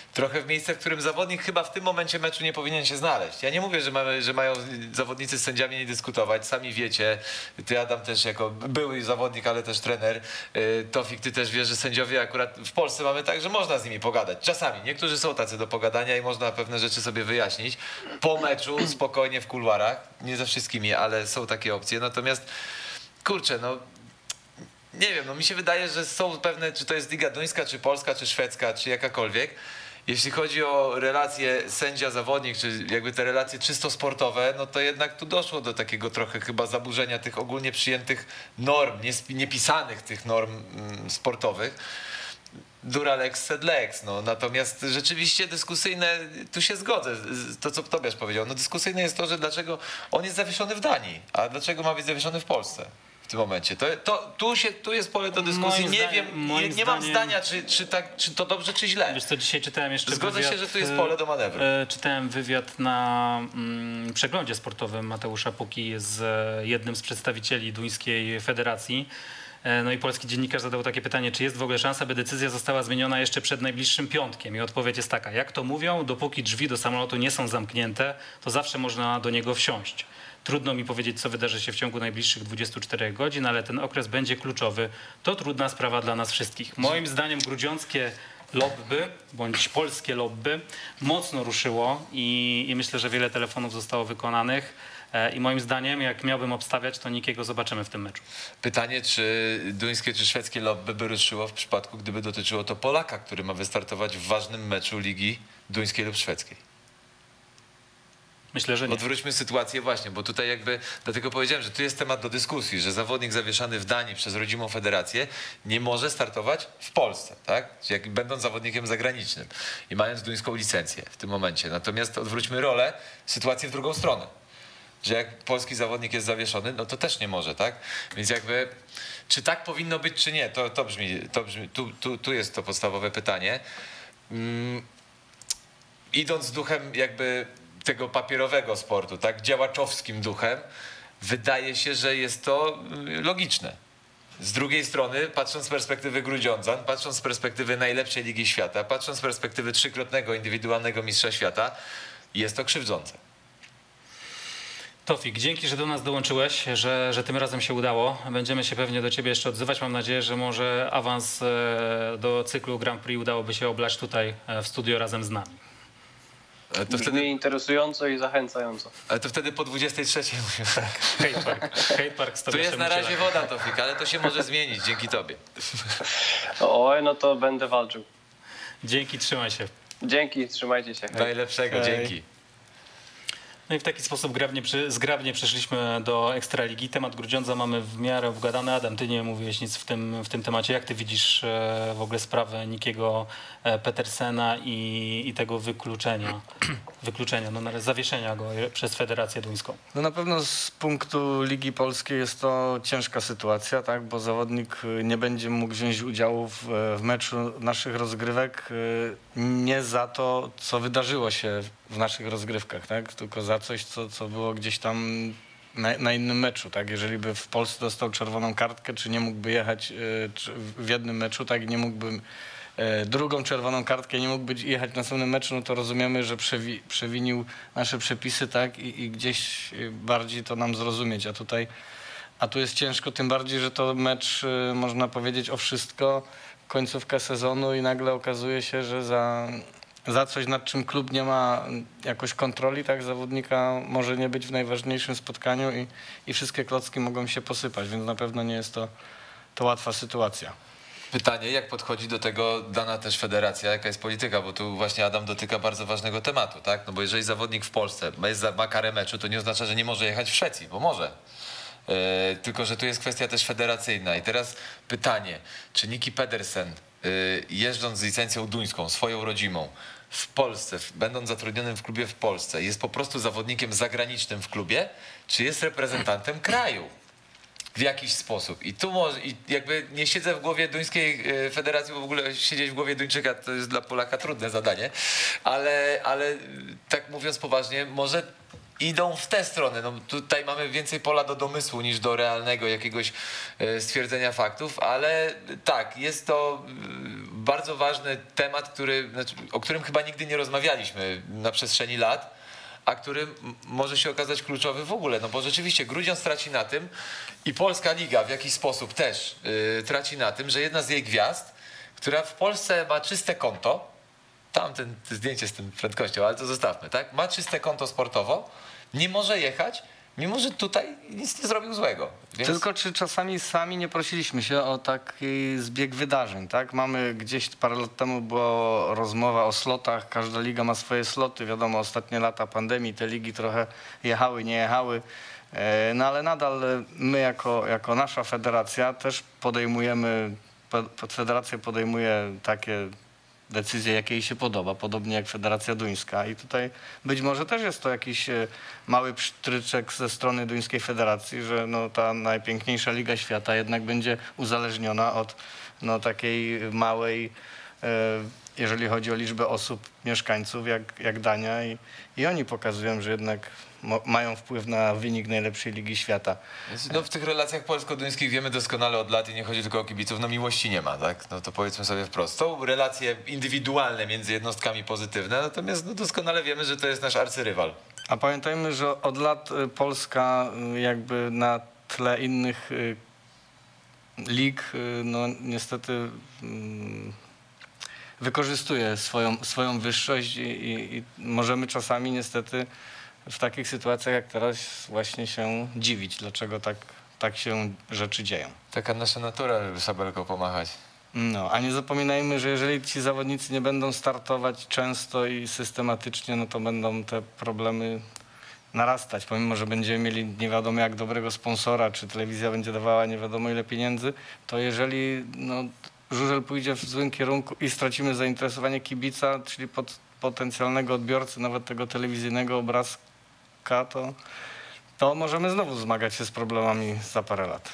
trochę w miejsce, w którym zawodnik chyba w tym momencie meczu nie powinien się znaleźć. Ja nie mówię, że mają zawodnicy z sędziami nie dyskutować, sami wiecie, ty Adam też jako były zawodnik, ale też trener, Tofik, ty też wiesz, że sędziowie akurat w Polsce mamy tak, że można z nimi pogadać. Czasami, niektórzy są tacy do pogadania i można pewne rzeczy sobie wyjaśnić po meczu, spokojnie w kuluarach, nie ze wszystkimi, ale są takie opcje, natomiast kurczę, no nie wiem, no mi się wydaje, że są pewne, czy to jest liga duńska, czy polska, czy szwedzka, czy jakakolwiek. Jeśli chodzi o relacje sędzia-zawodnik, czy jakby te relacje czysto sportowe, no to jednak tu doszło do takiego trochę chyba zaburzenia tych ogólnie przyjętych norm, niepisanych tych norm sportowych. Dura lex sed lex, no. Natomiast rzeczywiście dyskusyjne, tu się zgodzę, to co Tobiasz powiedział, no dyskusyjne jest to, że dlaczego on jest zawieszony w Danii, a dlaczego ma być zawieszony w Polsce w tym momencie. Tu jest pole do dyskusji. Nie mam zdania, czy to dobrze, czy źle. Wiesz co, dzisiaj czytałem jeszcze Zgodzę wywiad, się, że tu jest pole do manewru. Czytałem wywiad na przeglądzie sportowym Mateusza Puki z jednym z przedstawicieli duńskiej federacji. No i polski dziennikarz zadał takie pytanie, czy jest w ogóle szansa, by decyzja została zmieniona jeszcze przed najbliższym piątkiem? I odpowiedź jest taka, jak to mówią, dopóki drzwi do samolotu nie są zamknięte, to zawsze można do niego wsiąść. Trudno mi powiedzieć, co wydarzy się w ciągu najbliższych 24 godzin, ale ten okres będzie kluczowy. To trudna sprawa dla nas wszystkich. Moim zdaniem grudziąckie lobby, bądź polskie lobby mocno ruszyło i myślę, że wiele telefonów zostało wykonanych. I moim zdaniem, jak miałbym obstawiać, to nikiego zobaczymy w tym meczu. Pytanie, czy duńskie, czy szwedzkie lobby by ruszyło w przypadku, gdyby dotyczyło to Polaka, który ma wystartować w ważnym meczu ligi duńskiej lub szwedzkiej? Myślę, że nie. Odwróćmy sytuację właśnie, bo tutaj jakby, dlatego powiedziałem, że tu jest temat do dyskusji, że zawodnik zawieszany w Danii przez rodzimą federację nie może startować w Polsce, tak? Jak będąc zawodnikiem zagranicznym i mając duńską licencję w tym momencie. Natomiast odwróćmy rolę, sytuację w drugą stronę. Że jak polski zawodnik jest zawieszony, no to też nie może, tak? Więc jakby, czy tak powinno być, czy nie? To brzmi tu jest to podstawowe pytanie. Idąc duchem jakby tego papierowego sportu, tak, działaczowskim duchem, wydaje się, że jest to logiczne. Z drugiej strony, patrząc z perspektywy Grudziądzan, patrząc z perspektywy najlepszej ligi świata, patrząc z perspektywy trzykrotnego indywidualnego mistrza świata, jest to krzywdzące. Tofik, dzięki, że do nas dołączyłeś, że tym razem się udało. Będziemy się pewnie do ciebie jeszcze odzywać. Mam nadzieję, że może awans do cyklu Grand Prix udałoby się oblać tutaj w studio razem z nami. To wtedy interesująco i zachęcająco. Ale to wtedy po 23 mówię. Hate Park Tu jest na razie woda, Tofik, ale to się może zmienić dzięki tobie. Oj, no to będę walczył. Dzięki, trzymaj się. Dzięki, trzymajcie się. Najlepszego, dzięki. No i w taki sposób zgrabnie przeszliśmy do Ekstraligi. Temat Grudziądza mamy w miarę obgadany. Adam, ty nie mówiłeś nic w tym temacie. Jak ty widzisz w ogóle sprawę Nikiego Petersena i tego wykluczenia, no zawieszenia go przez Federację Duńską? No na pewno z punktu Ligi Polskiej jest to ciężka sytuacja, tak, bo zawodnik nie będzie mógł wziąć udziału w meczu naszych rozgrywek nie za to, co wydarzyło się w naszych rozgrywkach, tak, tylko za coś, co było gdzieś tam na innym meczu, tak? Jeżeli by w Polsce dostał czerwoną kartkę, czy nie mógłby jechać w jednym meczu, tak, nie mógłby drugą czerwoną kartkę, nie mógłby jechać w następnym meczu, no to rozumiemy, że przewinił nasze przepisy, tak, i gdzieś bardziej to nam zrozumieć, a tu jest ciężko, tym bardziej, że to mecz, można powiedzieć, o wszystko, końcówka sezonu i nagle okazuje się, że za coś, nad czym klub nie ma jakoś kontroli, tak, zawodnika może nie być w najważniejszym spotkaniu i wszystkie klocki mogą się posypać, więc na pewno nie jest to łatwa sytuacja. Pytanie, jak podchodzi do tego dana też federacja, jaka jest polityka, bo tu właśnie Adam dotyka bardzo ważnego tematu, tak? No bo jeżeli zawodnik w Polsce ma karę meczu, to nie oznacza, że nie może jechać w Szwecji, bo może. Tylko że tu jest kwestia też federacyjna. I teraz pytanie, czy Niki Pedersen, jeżdżąc z licencją duńską, swoją rodzimą, w Polsce, będąc zatrudnionym w klubie w Polsce, jest po prostu zawodnikiem zagranicznym w klubie, czy jest reprezentantem kraju w jakiś sposób? I tu może, jakby nie siedzę w głowie duńskiej federacji, bo w ogóle siedzieć w głowie Duńczyka to jest dla Polaka trudne zadanie, ale tak mówiąc poważnie, może idą w tę stronę. No, tutaj mamy więcej pola do domysłu niż do realnego jakiegoś stwierdzenia faktów, ale tak, jest to bardzo ważny temat, o którym chyba nigdy nie rozmawialiśmy na przestrzeni lat, a który może się okazać kluczowy w ogóle, no bo rzeczywiście Grudziądz traci na tym i Polska Liga w jakiś sposób też traci na tym, że jedna z jej gwiazd, która w Polsce ma czyste konto, tam te zdjęcie z tą prędkością, ale to zostawmy, tak? Ma czyste konto sportowo, nie może jechać, mimo że tutaj nic nie zrobił złego. Więc... Tylko czy czasami sami nie prosiliśmy się o taki zbieg wydarzeń, tak? Mamy gdzieś parę lat temu była rozmowa o slotach, każda liga ma swoje sloty, wiadomo, ostatnie lata pandemii te ligi trochę jechały, nie jechały, no ale nadal my jako nasza federacja też podejmujemy, federacja podejmuje takie decyzję, jakie jej się podoba, podobnie jak Federacja Duńska. I tutaj być może też jest to jakiś mały pstryczek ze strony Duńskiej Federacji, że no, ta najpiękniejsza liga świata jednak będzie uzależniona od no, takiej małej, jeżeli chodzi o liczbę osób, mieszkańców, jak Dania. I oni pokazują, że jednak mają wpływ na wynik najlepszej ligi świata. No, w tych relacjach polsko-duńskich wiemy doskonale od lat i nie chodzi tylko o kibiców, no miłości nie ma, tak? No to powiedzmy sobie wprost. Są relacje indywidualne między jednostkami pozytywne, natomiast no, doskonale wiemy, że to jest nasz arcyrywal. A pamiętajmy, że od lat Polska jakby na tle innych lig, no niestety wykorzystuje swoją wyższość i możemy czasami niestety w takich sytuacjach jak teraz właśnie się dziwić, dlaczego tak się rzeczy dzieją. Taka nasza natura, żeby szabelką pomachać. No, a nie zapominajmy, że jeżeli ci zawodnicy nie będą startować często i systematycznie, no to będą te problemy narastać. Pomimo, że będziemy mieli nie wiadomo jak dobrego sponsora, czy telewizja będzie dawała nie wiadomo ile pieniędzy, to jeżeli no, żużel pójdzie w złym kierunku i stracimy zainteresowanie kibica, czyli potencjalnego odbiorcy, nawet tego telewizyjnego obrazka, to możemy znowu zmagać się z problemami za parę lat.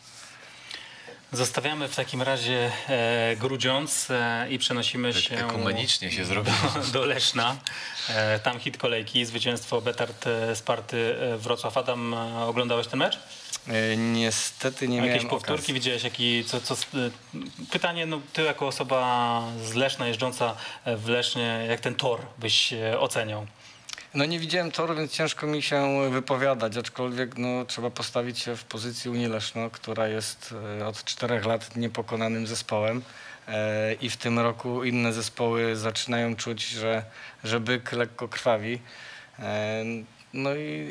Zostawiamy w takim razie Grudziądz i przenosimy Tak się ekumenicznie się zrobiło. do Leszna. Tam hit kolejki, zwycięstwo Betard Sparty Wrocław. Adam, oglądałeś ten mecz? Niestety nie miałem jakieś powtórki widziałeś? Pytanie, no, ty jako osoba z Leszna, jeżdżąca w Lesznie, jak ten tor byś oceniał? No nie widziałem toru, więc ciężko mi się wypowiadać, aczkolwiek no, trzeba postawić się w pozycji Unii Leszno, która jest od 4 lat niepokonanym zespołem i w tym roku inne zespoły zaczynają czuć, że byk lekko krwawi. No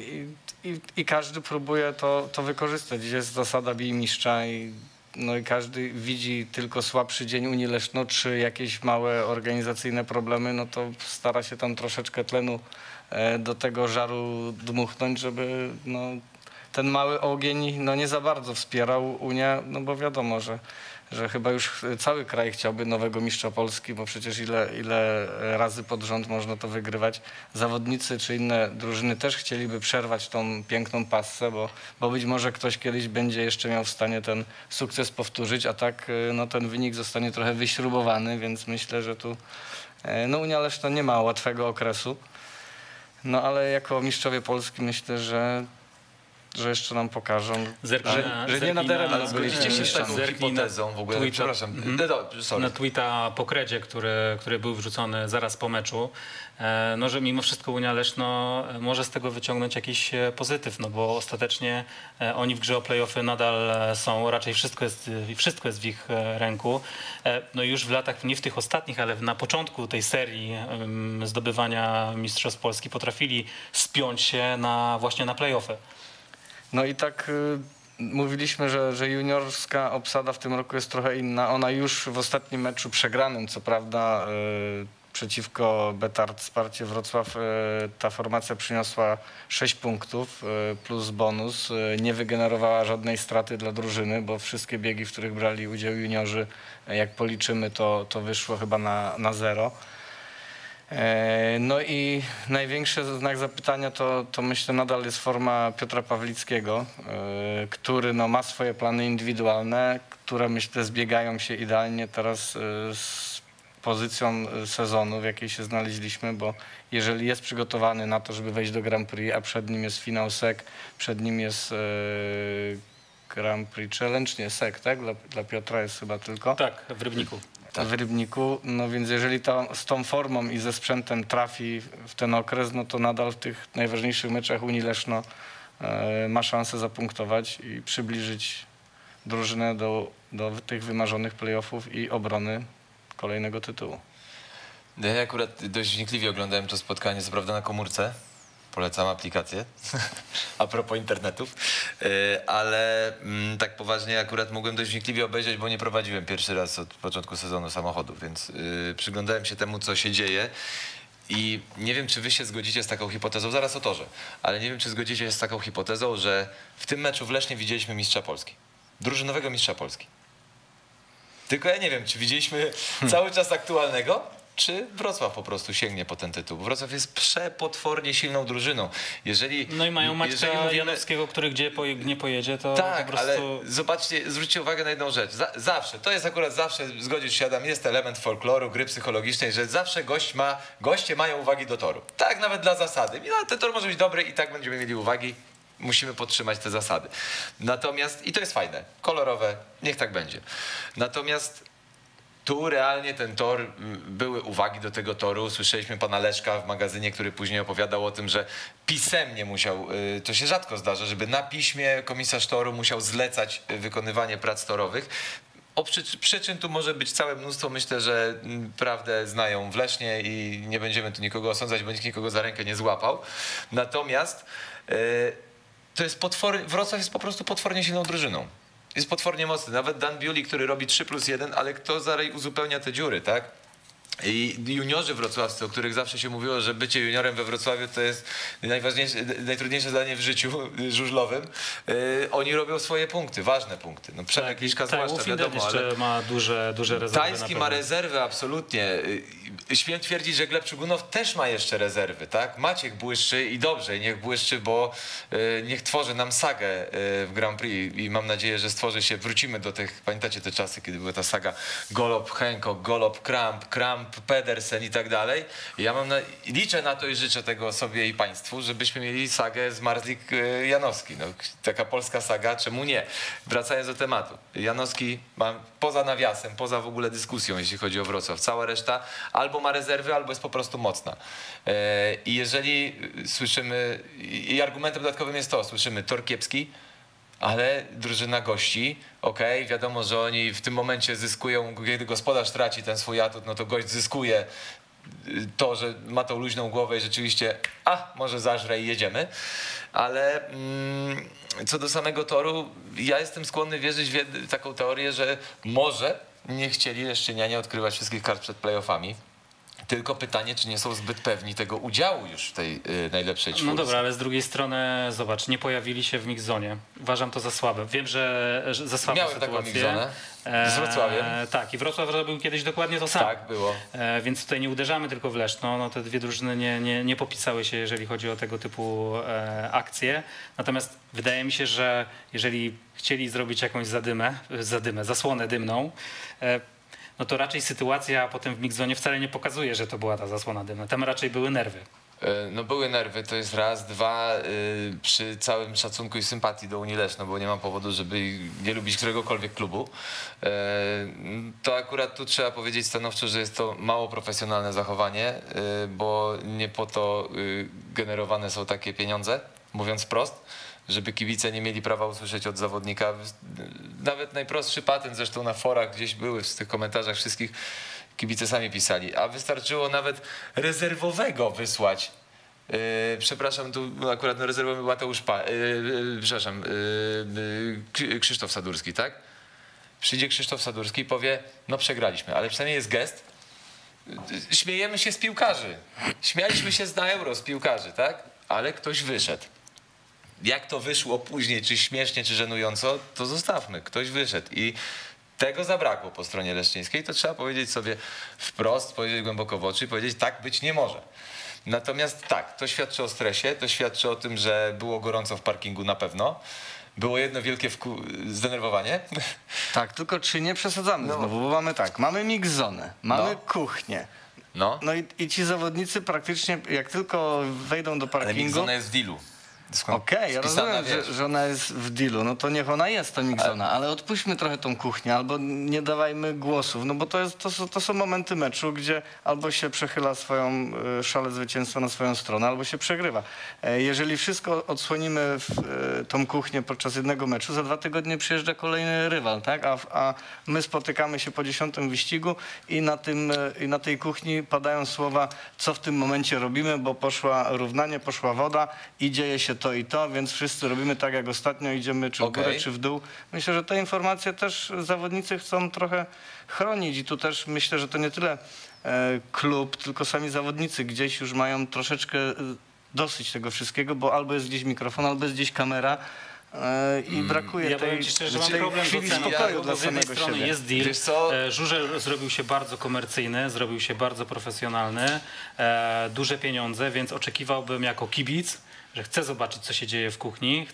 i każdy próbuje to wykorzystać. Jest zasada bij mistrza i każdy widzi tylko słabszy dzień Unii Leszno, czy jakieś małe organizacyjne problemy, no to stara się tam troszeczkę tlenu do tego żaru dmuchnąć, żeby no, ten mały ogień no, nie za bardzo wspierał Unia, no bo wiadomo, że chyba już cały kraj chciałby nowego mistrza Polski, bo przecież ile razy pod rząd można to wygrywać. Zawodnicy czy inne drużyny też chcieliby przerwać tą piękną passę, bo być może ktoś kiedyś będzie jeszcze miał w stanie ten sukces powtórzyć, a tak no, ten wynik zostanie trochę wyśrubowany, więc myślę, że tu no, Unia Leszno nie ma łatwego okresu. No ale jako mistrzowie Polski myślę, że jeszcze nam pokażą, że nie nadaremno byliście mistrzami. Hipotezą w ogóle, przepraszam. Na tweeta po Kredzie, który był wrzucony zaraz po meczu, no, że mimo wszystko Unia Leszno może z tego wyciągnąć jakiś pozytyw, no bo ostatecznie oni w grze o play-offy nadal są, raczej wszystko jest w ich ręku. No i już w latach, nie w tych ostatnich, ale na początku tej serii zdobywania Mistrzostw Polski potrafili spiąć się właśnie na play-offy. No i tak mówiliśmy, że juniorska obsada w tym roku jest trochę inna. Ona już w ostatnim meczu przegranym, co prawda przeciwko Betard Sparcie Wrocław, ta formacja przyniosła 6 punktów plus bonus. Nie wygenerowała żadnej straty dla drużyny, bo wszystkie biegi, w których brali udział juniorzy, jak policzymy, to wyszło chyba na 0. No i największy znak zapytania to myślę nadal jest forma Piotra Pawlickiego, który no, ma swoje plany indywidualne, które myślę zbiegają się idealnie teraz z pozycją sezonu, w jakiej się znaleźliśmy, bo jeżeli jest przygotowany na to, żeby wejść do Grand Prix, a przed nim jest finał SEC, przed nim jest Grand Prix Challenge, nie SEC, tak? Dla Piotra jest chyba tylko. Tak, w Rybniku. W Rybniku, no więc jeżeli z tą formą i ze sprzętem trafi w ten okres, no to nadal w tych najważniejszych meczach Unii Leszno ma szansę zapunktować i przybliżyć drużynę do tych wymarzonych playoffów i obrony kolejnego tytułu. Ja akurat dość wnikliwie oglądałem to spotkanie, co prawda na komórce. Polecam aplikację, a propos internetów, ale tak poważnie akurat mogłem dość wnikliwie obejrzeć, bo nie prowadziłem pierwszy raz od początku sezonu samochodu, więc przyglądałem się temu, co się dzieje i nie wiem, czy wy się zgodzicie z taką hipotezą, zaraz o torze, ale nie wiem, czy zgodzicie się z taką hipotezą, że w tym meczu w Lesznie widzieliśmy mistrza Polski, drużynowego mistrza Polski. Tylko ja nie wiem, czy widzieliśmy cały czas aktualnego, czy Wrocław po prostu sięgnie po ten tytuł. Wrocław jest przepotwornie silną drużyną. No i mają Maćka Janowskiego, który gdzie nie pojedzie, to tak, po prostu... ale zobaczcie, zwróćcie uwagę na jedną rzecz. Zawsze, to jest akurat zawsze, zgodzić się Adam, jest element folkloru, gry psychologicznej, że zawsze goście mają uwagi do toru. Tak, nawet dla zasady. No, ten tor może być dobry i tak będziemy mieli uwagi. Musimy podtrzymać te zasady. Natomiast, i to jest fajne, kolorowe, niech tak będzie. Natomiast tu realnie ten tor, były uwagi do tego toru. Słyszeliśmy pana Leszka w magazynie, który później opowiadał o tym, że pisemnie musiał, to się rzadko zdarza, żeby na piśmie komisarz toru musiał zlecać wykonywanie prac torowych. Przyczyn tu może być całe mnóstwo. Myślę, że prawdę znają w Lesznie i nie będziemy tu nikogo osądzać, bo nikt nikogo za rękę nie złapał. Natomiast to jest Wrocław jest po prostu potwornie silną drużyną. Jest potwornie mocny. Nawet Dan Biuli, który robi 3+1, ale kto zaraz uzupełnia te dziury, tak? I juniorzy wrocławscy, o których zawsze się mówiło, że bycie juniorem we Wrocławiu to jest najtrudniejsze zadanie w życiu żużlowym. Oni robią swoje punkty, ważne punkty. No Przemek Liszka zwłaszcza, wiadomo, jeszcze ma duże rezerwy. Tajski ma rezerwy, absolutnie. Śmiem twierdzić, że Gleb Czugunow też ma jeszcze rezerwy, tak? Maciek błyszczy i dobrze, niech błyszczy, bo niech tworzy nam sagę w Grand Prix i mam nadzieję, że stworzy się, wrócimy do tych, pamiętacie te czasy, kiedy była ta saga Golob Hancock, Golob Kramp, Pedersen i tak dalej. Liczę na to i życzę tego sobie i państwu, żebyśmy mieli sagę z Marzlik-Janowski. No, taka polska saga, czemu nie? Wracając do tematu. Janowski ma poza nawiasem, poza w ogóle dyskusją, jeśli chodzi o Wrocław. Cała reszta albo ma rezerwy, albo jest po prostu mocna. I jeżeli słyszymy, i argumentem dodatkowym jest to, słyszymy tor kiepski, ale drużyna gości, okej, wiadomo, że oni w tym momencie zyskują, kiedy gospodarz traci ten swój atut, no to gość zyskuje to, że ma tą luźną głowę i rzeczywiście, może zażre i jedziemy. Ale co do samego toru, ja jestem skłonny wierzyć w taką teorię, że może nie chcieli leszczynianie odkrywać wszystkich kart przed playoffami. Tylko pytanie, czy nie są zbyt pewni tego udziału już w tej najlepszej czwórce. No dobra, ale z drugiej strony, zobacz, nie pojawili się w mixzonie. Uważam to za słabe. Wiem, że za słabą Miałem sytuację. taką mixzonę z Wrocławiem. Tak, i Wrocław robił kiedyś dokładnie to samo. Tak, było. Więc tutaj nie uderzamy tylko w Leszno. No, te dwie drużyny nie popisały się, jeżeli chodzi o tego typu akcje. Natomiast wydaje mi się, że jeżeli chcieli zrobić jakąś zasłonę dymną, no to raczej sytuacja potem w mixzonie wcale nie pokazuje, że to była ta zasłona dymna. Tam raczej były nerwy. No były nerwy, to jest raz. Dwa, przy całym szacunku i sympatii do Unii Leszno, bo nie mam powodu, żeby nie lubić któregokolwiek klubu, to akurat tu trzeba powiedzieć stanowczo, że jest to mało profesjonalne zachowanie, bo nie po to generowane są takie pieniądze, mówiąc wprost, żeby kibice nie mieli prawa usłyszeć od zawodnika. Nawet najprostszy patent, zresztą na forach gdzieś były, w tych komentarzach wszystkich kibice sami pisali, a wystarczyło nawet rezerwowego wysłać. Przepraszam, tu akurat rezerwowy Mateusz Krzysztof Sadurski, tak? Przyjdzie Krzysztof Sadurski i powie, no przegraliśmy, ale przynajmniej jest gest. Śmiejemy się z piłkarzy. Śmialiśmy się na Euro z piłkarzy, tak? Ale ktoś wyszedł. Jak to wyszło później, czy śmiesznie, czy żenująco, to zostawmy. Ktoś wyszedł i tego zabrakło po stronie leszczyńskiej. To trzeba powiedzieć sobie wprost, powiedzieć głęboko w oczy i powiedzieć, tak być nie może. Natomiast tak, to świadczy o stresie, to świadczy o tym, że było gorąco w parkingu na pewno. było jedno wielkie zdenerwowanie. Tak, tylko czy nie przesadzamy znowu, bo mamy tak, mamy mix-zonę, mamy kuchnię. No, No i ci zawodnicy praktycznie jak tylko wejdą do ale parkingu... mix-zona jest w dealu. Okej, ja rozumiem, że ona jest w dealu, no to niech ona jest, ta mix-zona, ale odpuśćmy trochę tą kuchnię, albo nie dawajmy głosów, no bo to są momenty meczu, gdzie albo się przechyla swoją szalę zwycięstwa na swoją stronę, albo się przegrywa. Jeżeli wszystko odsłonimy w tą kuchnię podczas jednego meczu, za 2 tygodnie przyjeżdża kolejny rywal, tak? A my spotykamy się po 10. wyścigu i na tej kuchni padają słowa, co w tym momencie robimy, bo poszła równanie, poszła woda i dzieje się to i to, więc wszyscy robimy tak jak ostatnio, idziemy czy w górę, czy w dół. Myślę, że te informacje też zawodnicy chcą trochę chronić i tu też myślę, że to nie tyle klub, tylko sami zawodnicy gdzieś już mają troszeczkę dosyć tego wszystkiego, bo albo jest gdzieś mikrofon, albo jest gdzieś kamera i brakuje tej chwili spokoju dla z jednej samego strony siebie. jest deal, żużel zrobił się bardzo komercyjny, zrobił się bardzo profesjonalny, duże pieniądze, więc oczekiwałbym jako kibic, że chcę zobaczyć, co się dzieje w kuchni,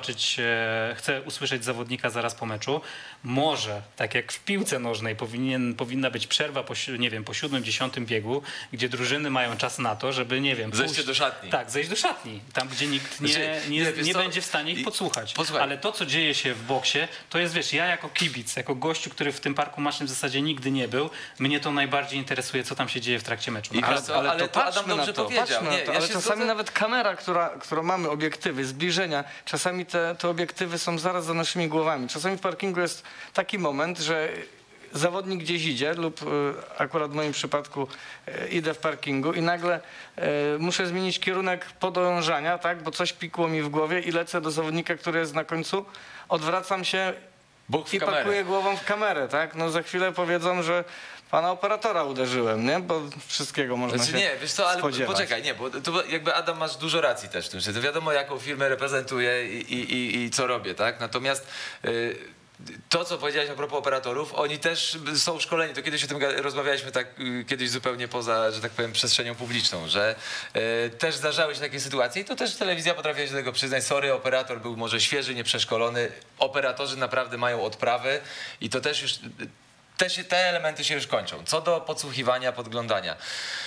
chcę usłyszeć zawodnika zaraz po meczu. Może, tak jak w piłce nożnej, powinna być przerwa po 7., 10. biegu, gdzie drużyny mają czas na to, żeby, zejść do szatni. Tak, zejść do szatni. Tam, gdzie nikt nie będzie w stanie ich podsłuchać. Ale to, co dzieje się w boksie, to jest, wiesz, ja jako kibic, jako gościu, który w tym parku maszyn w zasadzie nigdy nie był, mnie to najbardziej interesuje, co tam się dzieje w trakcie meczu. Ale to Adam dobrze powiedział. Ale czasami nawet kamera, którą mamy, obiektywy, zbliżenia, czasami te obiektywy są zaraz za naszymi głowami. Czasami w parkingu jest taki moment, że zawodnik gdzieś idzie lub akurat w moim przypadku idę w parkingu i nagle muszę zmienić kierunek podążania, tak, bo coś pikło mi w głowie i lecę do zawodnika, który jest na końcu, odwracam się i pakuję głową w kamerę, tak? No za chwilę powiedzą, że pana operatora uderzyłem, nie? Bo wszystkiego można się wiesz co, ale spodziewać. Poczekaj, bo to jakby Adam, masz dużo racji też w tym, że to wiadomo, jaką firmę reprezentuję i co robię, tak? Natomiast to, co powiedziałeś a propos operatorów, oni też są szkoleni. To kiedyś o tym rozmawialiśmy tak kiedyś zupełnie poza, że tak powiem, przestrzenią publiczną, że też zdarzały się takie sytuacje i to też telewizja potrafiła się do tego przyznać. Sorry, operator był może świeży, nieprzeszkolony. Operatorzy naprawdę mają odprawy i to też już... Te elementy się już kończą. Co do podsłuchiwania, podglądania.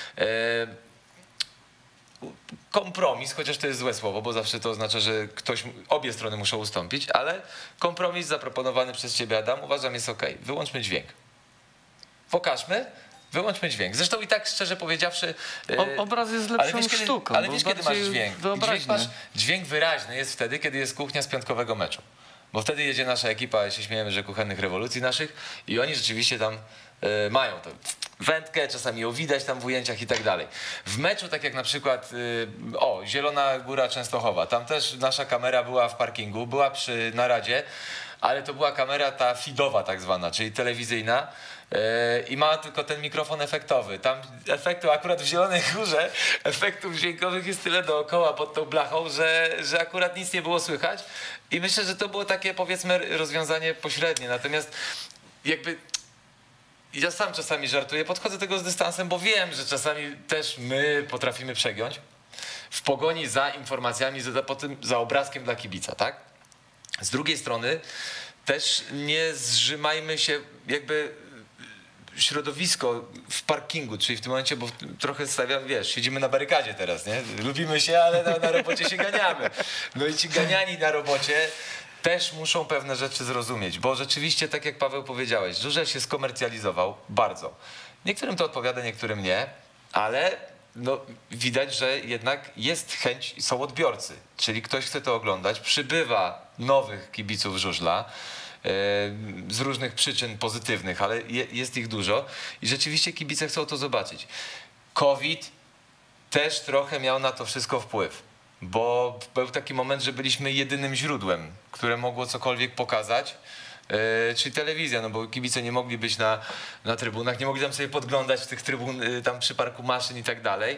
Kompromis, chociaż to jest złe słowo, bo zawsze to oznacza, że obie strony muszą ustąpić, ale kompromis zaproponowany przez ciebie, Adam, uważam jest okej. Wyłączmy dźwięk. Pokażmy, wyłączmy dźwięk. Zresztą i tak szczerze powiedziawszy... Obraz jest lepszą sztuką. Ale wiesz, kiedy masz dźwięk? Dźwięk wyraźny jest wtedy, kiedy jest kuchnia z piątkowego meczu. Bo wtedy jedzie nasza ekipa, się śmiejemy, że kuchennych rewolucji naszych i oni rzeczywiście tam mają to wędkę, czasami ją widać tam w ujęciach i tak dalej. W meczu, tak jak na przykład Zielona Góra Częstochowa, tam też nasza kamera była w parkingu, była przy naradzie, ale to była kamera ta feedowa tak zwana, czyli telewizyjna i ma tylko ten mikrofon efektowy. Tam efektu akurat w Zielonej Górze, efektów dźwiękowych jest tyle dookoła pod tą blachą, że akurat nic nie było słychać i myślę, że to było takie, powiedzmy, rozwiązanie pośrednie. Natomiast jakby ja sam czasami żartuję, podchodzę do tego z dystansem, bo wiem, że czasami też my potrafimy przegiąć w pogoni za informacjami, za obrazkiem dla kibica, tak? Z drugiej strony też nie zrzymajmy się jakby środowisko w parkingu, czyli w tym momencie, bo trochę stawiam, wiesz, siedzimy na barykadzie teraz, nie? Lubimy się, ale na robocie się ganiamy. No i ci ganiani na robocie też muszą pewne rzeczy zrozumieć, bo rzeczywiście, tak jak Paweł powiedziałeś, żużel się skomercjalizował bardzo. Niektórym to odpowiada, niektórym nie, ale no, widać, że jednak jest chęć, są odbiorcy, czyli ktoś chce to oglądać, przybywa nowych kibiców żużla, z różnych przyczyn pozytywnych, ale jest ich dużo i rzeczywiście kibice chcą to zobaczyć. COVID też trochę miał na to wszystko wpływ, bo był taki moment, że byliśmy jedynym źródłem, które mogło cokolwiek pokazać, czyli telewizja, no bo kibice nie mogli być na trybunach, nie mogli tam sobie podglądać tych trybun tam przy parku maszyn i tak dalej,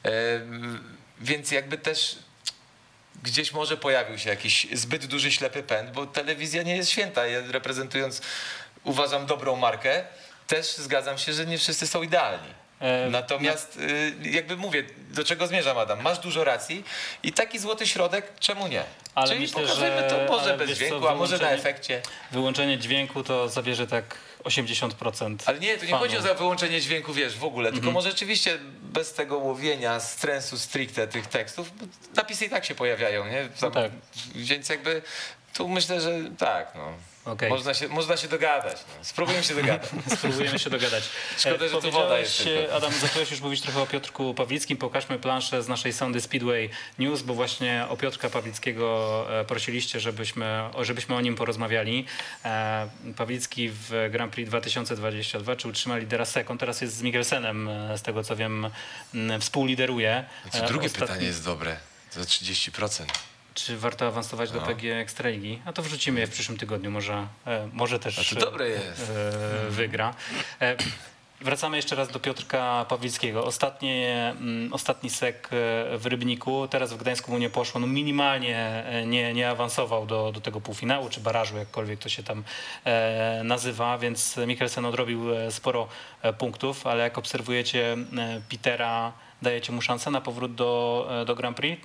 więc jakby też gdzieś może pojawił się jakiś zbyt duży ślepy pęd, bo telewizja nie jest święta. Ja reprezentując, uważam, dobrą markę, też zgadzam się, że nie wszyscy są idealni. Natomiast jakby mówię, do czego zmierzam, Adam? Masz dużo racji i taki złoty środek, czemu nie? ale Czyli myślę, pokażemy że... to może ale bez wiesz co, dźwięku, a może na efekcie. Wyłączenie dźwięku to zabierze tak 80%. Ale nie, tu nie fanów. chodzi o wyłączenie dźwięku, wiesz, w ogóle, tylko może rzeczywiście bez tego łowienia sensu stricte tych tekstów, bo napisy i tak się pojawiają, nie? No tak. Więc jakby tu myślę, że tak, no. Okej. Można się dogadać. No. Spróbujmy się dogadać. Spróbujemy się dogadać. Szkoda, że tu woda jest tylko. Adam, zacząłeś już mówić trochę o Piotrku Pawlickim. Pokażmy planszę z naszej sondy Speedway News, bo właśnie o Piotrka Pawlickiego prosiliście, żebyśmy o nim porozmawiali. Pawlicki w Grand Prix 2022, czy utrzyma lidera sekund. Teraz jest z Mikkelsenem, z tego co wiem, współlideruje. Drugie pytanie jest dobre. Za 30%. Czy warto awansować do PG Ekstraligi? A to wrzucimy je w przyszłym tygodniu, może też A to dobre jest. wygra. Wracamy jeszcze raz do Piotrka Pawlickiego. Ostatni sek w Rybniku, teraz w Gdańsku mu nie poszło. No minimalnie nie awansował do tego półfinału, czy barażu, jakkolwiek to się tam nazywa, więc Mikkelsen odrobił sporo punktów, ale jak obserwujecie Petera, dajecie mu szansę na powrót do Grand Prix?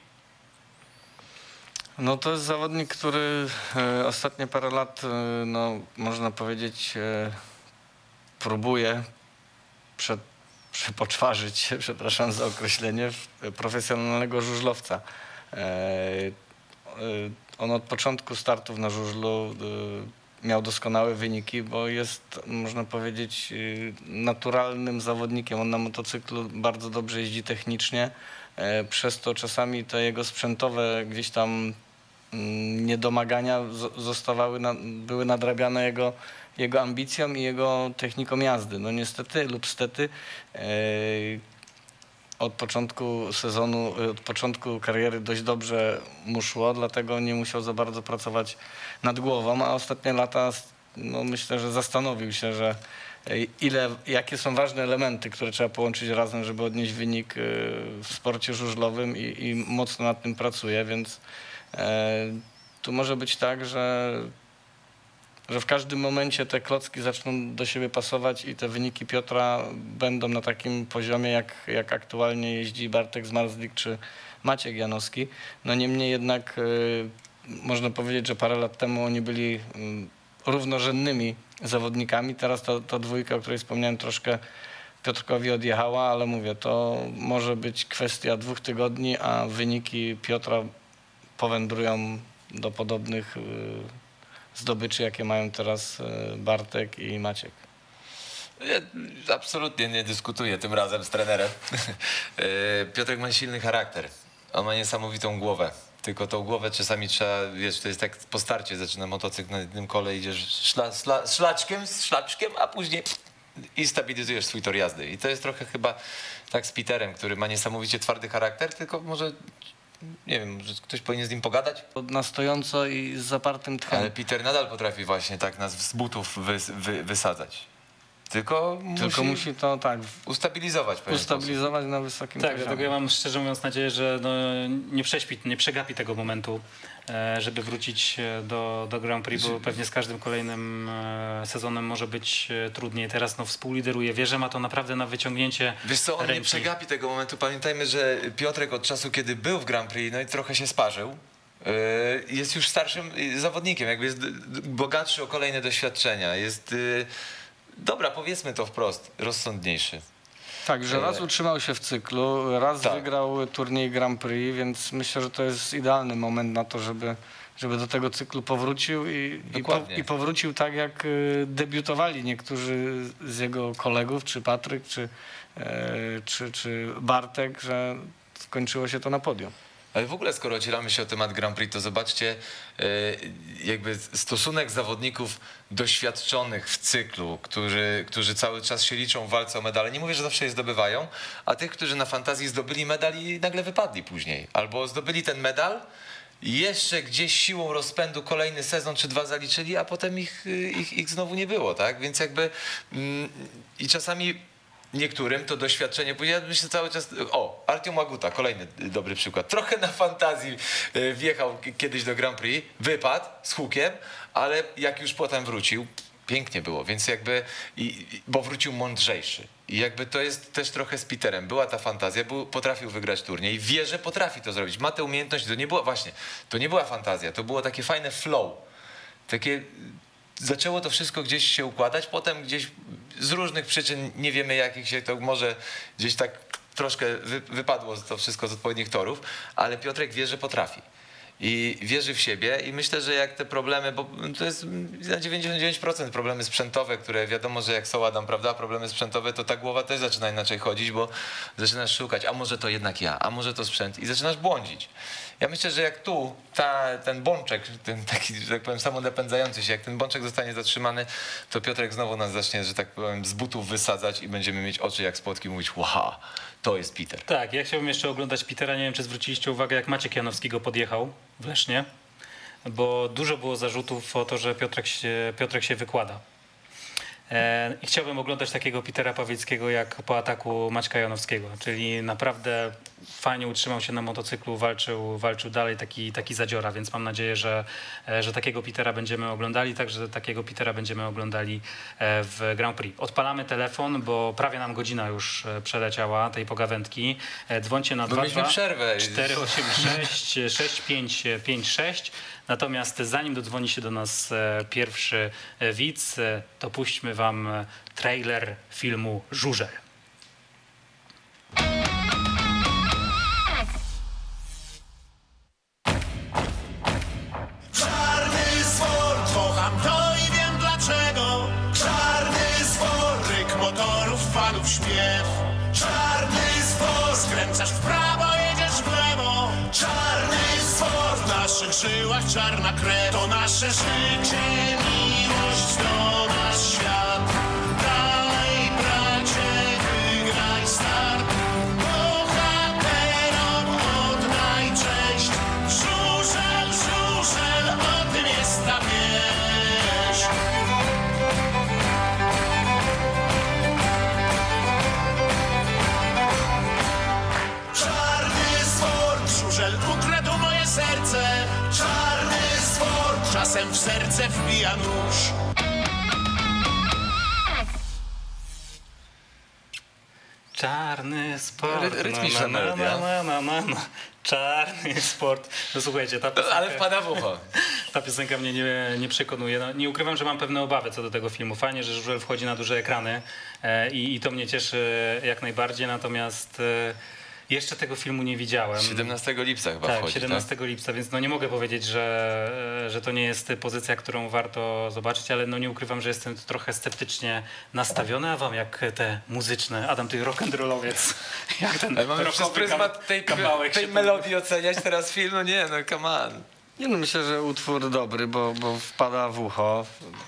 No to jest zawodnik, który ostatnie parę lat, no można powiedzieć, próbuje przepoczwarzyć się, przepraszam za określenie, profesjonalnego żużlowca. On od początku startów na żużlu miał doskonałe wyniki, bo jest, można powiedzieć, naturalnym zawodnikiem. On na motocyklu bardzo dobrze jeździ technicznie, przez to czasami te jego sprzętowe gdzieś tam niedomagania były nadrabiane jego ambicją i jego techniką jazdy. No niestety lub stety od początku sezonu, od początku kariery dość dobrze mu szło, dlatego nie musiał za bardzo pracować nad głową, a ostatnie lata, no myślę, że zastanowił się, że jakie są ważne elementy, które trzeba połączyć razem, żeby odnieść wynik w sporcie żużlowym i mocno nad tym pracuje, więc tu może być tak, że w każdym momencie te klocki zaczną do siebie pasować i te wyniki Piotra będą na takim poziomie, jak aktualnie jeździ Bartek Zmarzlik czy Maciek Janowski. No niemniej jednak można powiedzieć, że parę lat temu oni byli równorzędnymi zawodnikami. Teraz ta dwójka, o której wspomniałem, troszkę Piotrkowi odjechała, ale mówię, to może być kwestia 2 tygodni, a wyniki Piotra powędrują do podobnych zdobyczy, jakie mają teraz Bartek i Maciek. Ja absolutnie nie dyskutuję tym razem z trenerem. Piotrek ma silny charakter. On ma niesamowitą głowę. Tylko tą głowę czasami trzeba, wiesz, to jest tak po starcie, zaczyna motocykl na jednym kole, idziesz szlaczkiem, a później i stabilizujesz swój tor jazdy. I to jest trochę chyba tak z Peterem, który ma niesamowicie twardy charakter, tylko może, nie wiem, że ktoś powinien z nim pogadać? Na stojąco i z zapartym tchem. Ale Peter nadal potrafi właśnie tak nas z butów wysadzać. Tylko musi to tak ustabilizować. Ustabilizować na wysokim poziomie. Tak, dlatego ja mam szczerze mówiąc nadzieję, że nie przegapi tego momentu, żeby wrócić do Grand Prix, bo pewnie z każdym kolejnym sezonem może być trudniej. Teraz współlideruje, wie, że ma to naprawdę na wyciągnięcie. Wiesz co, on ręki. nie przegapi tego momentu. Pamiętajmy, że Piotrek od czasu, kiedy był w Grand Prix, no i trochę się sparzył, jest już starszym zawodnikiem, jakby jest bogatszy o kolejne doświadczenia, jest... Dobra, powiedzmy to wprost, rozsądniejszy. Tak, że raz utrzymał się w cyklu, raz wygrał turniej Grand Prix, więc myślę, że to jest idealny moment na to, żeby do tego cyklu powrócił i powrócił tak, jak debiutowali niektórzy z jego kolegów, czy Patryk, czy Bartek, że skończyło się to na podium. Ale w ogóle, skoro ocieramy się o temat Grand Prix, to zobaczcie jakby stosunek zawodników doświadczonych w cyklu, którzy cały czas się liczą w walce o medale. Nie mówię, że zawsze je zdobywają, a tych, którzy na fantazji zdobyli medal i nagle wypadli później. Albo zdobyli ten medal, jeszcze gdzieś siłą rozpędu kolejny sezon czy 2 zaliczyli, a potem ich znowu nie było, tak? Więc jakby i czasami niektórym to doświadczenie, bo ja myślę cały czas, Artiom Łaguta, kolejny dobry przykład. Trochę na fantazji wjechał kiedyś do Grand Prix, wypadł z hukiem, ale jak już potem wrócił, pięknie było, więc jakby, bo wrócił mądrzejszy. I jakby to jest też trochę z Peterem. Była ta fantazja, potrafił wygrać turniej. Wie, że potrafi to zrobić. Ma tę umiejętność. To nie była fantazja, to było takie fajne flow. Zaczęło to wszystko gdzieś się układać, potem gdzieś z różnych przyczyn, nie wiemy jakich się to może gdzieś tak troszkę wypadło to wszystko z odpowiednich torów, ale Piotrek wie, że potrafi. I wierzy w siebie i myślę, że jak te problemy, bo to jest na 99% problemy sprzętowe, które wiadomo, że jak są, Adam, prawda, problemy sprzętowe, to ta głowa też zaczyna inaczej chodzić, bo zaczynasz szukać, a może to jednak ja, a może to sprzęt i zaczynasz błądzić. Ja myślę, że jak tu ten bączek, ten taki, że tak powiem, samodopędzający się, jak ten bączek zostanie zatrzymany, to Piotrek znowu nas zacznie, że tak powiem, z butów wysadzać i będziemy mieć oczy jak spotki i mówić, wow, to jest Peter. Tak, ja chciałbym jeszcze oglądać Petera. Nie wiem, czy zwróciliście uwagę, jak Maciek Janowski go podjechał w Lesznie, bo dużo było zarzutów o to, że Piotrek się wykłada. I chciałbym oglądać takiego Petera Pawlickiego jak po ataku Maćka Janowskiego, czyli naprawdę fajnie utrzymał się na motocyklu, walczył dalej, taki zadziora, więc mam nadzieję, że takiego Petera będziemy oglądali, także takiego Petera będziemy oglądali w Grand Prix. Odpalamy telefon, bo prawie nam godzina już przeleciała tej pogawędki. Dzwońcie na 22 486 6556. Natomiast zanim dodzwoni się do nas pierwszy widz, to puśćmy wam trailer filmu Żużel. Czarny sport, kocham to i wiem dlaczego. Czarny sport, ryk motorów, fanów śpiew. Czarny sport, skręcasz w prawo, jedziesz w lewo. Czarny sport, w naszych żyłach czarna krew. To nasze życie, miłość, to nasz świat. Dalej, bracie, wygraj start. Bohaterom oddaj cześć. Żużel, żużel, o tym jest ta wieś. Czarny sport, żużel ukradł moje serce. Czarny sport, czasem w serce wbija nóż. Czarny sport. Rytmiczna melodia. Czarny sport. No słuchajcie, ta piosenka, Ale wpada w ucho. ta piosenka mnie nie przekonuje. No, nie ukrywam, że mam pewne obawy co do tego filmu. Fajnie, że Żużel wchodzi na duże ekrany i to mnie cieszy jak najbardziej, natomiast jeszcze tego filmu nie widziałem. 17 lipca chyba Tak, wchodzi, 17 lipca, więc no nie mogę powiedzieć, że to nie jest pozycja, którą warto zobaczyć, ale no nie ukrywam, że jestem trochę sceptycznie nastawiony, a wam jak te muzyczne, Adam, ty rock'n'rollowiec, jak ten Ale mamy przez rockowy pryzmat kawałek tej się melodii oceniać teraz film? No nie, no come on. Nie no, myślę, że utwór dobry, bo wpada w ucho.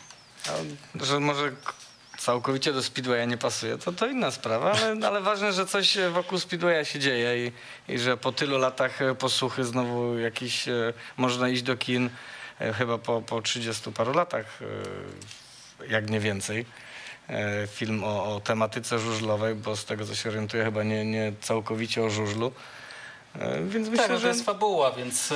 A że może całkowicie do Speedwaya nie pasuje, to inna sprawa, ale ważne, że coś wokół Speedwaya się dzieje i że po tylu latach posłuchy znowu jakiś można iść do kin, chyba po 30 paru latach, jak nie więcej. Film o tematyce żużlowej, bo z tego co się orientuję chyba nie całkowicie o żużlu. Więc myślę, tak, że to jest fabuła, więc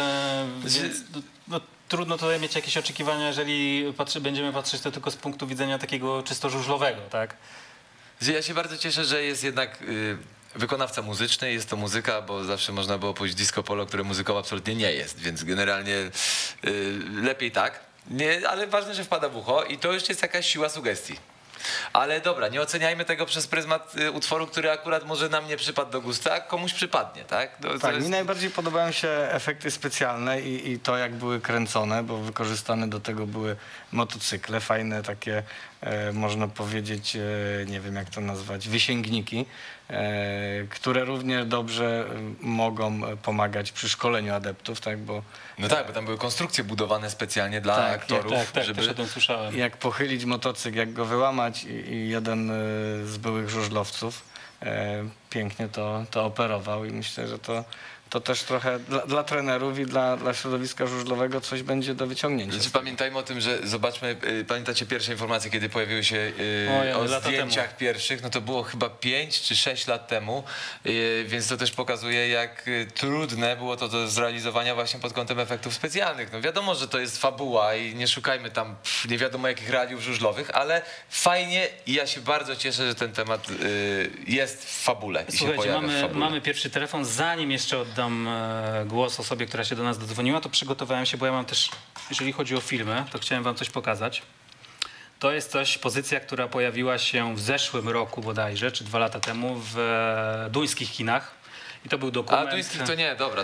no, trudno tutaj mieć jakieś oczekiwania, jeżeli będziemy patrzeć to tylko z punktu widzenia takiego czysto żużlowego, tak? Ja się bardzo cieszę, że jest jednak wykonawca muzyczny, jest to muzyka, bo zawsze można było pójść disco polo, które muzyką absolutnie nie jest, więc generalnie lepiej tak. Nie, ale ważne, że wpada w ucho i to już jest jakaś siła sugestii. Ale dobra, nie oceniajmy tego przez pryzmat utworu, który akurat może nam nie przypadł do gustu, a komuś przypadnie, tak? Tak, mi najbardziej podobają się efekty specjalne i to, jak były kręcone, bo wykorzystane do tego były motocykle, fajne takie, można powiedzieć, nie wiem jak to nazwać, wysięgniki, które równie dobrze mogą pomagać przy szkoleniu adeptów, tak? Bo tam były konstrukcje budowane specjalnie dla aktorów, Tak, żeby... też o tym słyszałem. jak pochylić motocykl, jak go wyłamać i jeden z byłych żużlowców pięknie to operował i myślę, że to też trochę dla trenerów i dla środowiska żużlowego coś będzie do wyciągnięcia. Znaczy, pamiętajmy o tym, że zobaczmy, pamiętacie pierwsze informacje, kiedy pojawiły się o zdjęciach pierwszych, no to było chyba 5 czy 6 lat temu, więc to też pokazuje, jak trudne było to do zrealizowania właśnie pod kątem efektów specjalnych. No wiadomo, że to jest fabuła i nie szukajmy tam nie wiadomo jakich realiów żużlowych, ale fajnie i ja się bardzo cieszę, że ten temat jest w fabule. Słuchajcie, mamy pierwszy telefon. Zanim jeszcze oddam głos osobie, która się do nas dodzwoniła, to przygotowałem się, bo ja mam też, jeżeli chodzi o filmy, to chciałem wam coś pokazać. To jest pozycja, która pojawiła się w zeszłym roku bodajże, czy 2 lata temu w duńskich kinach. I to był dokument... A duńskich to nie, dobra.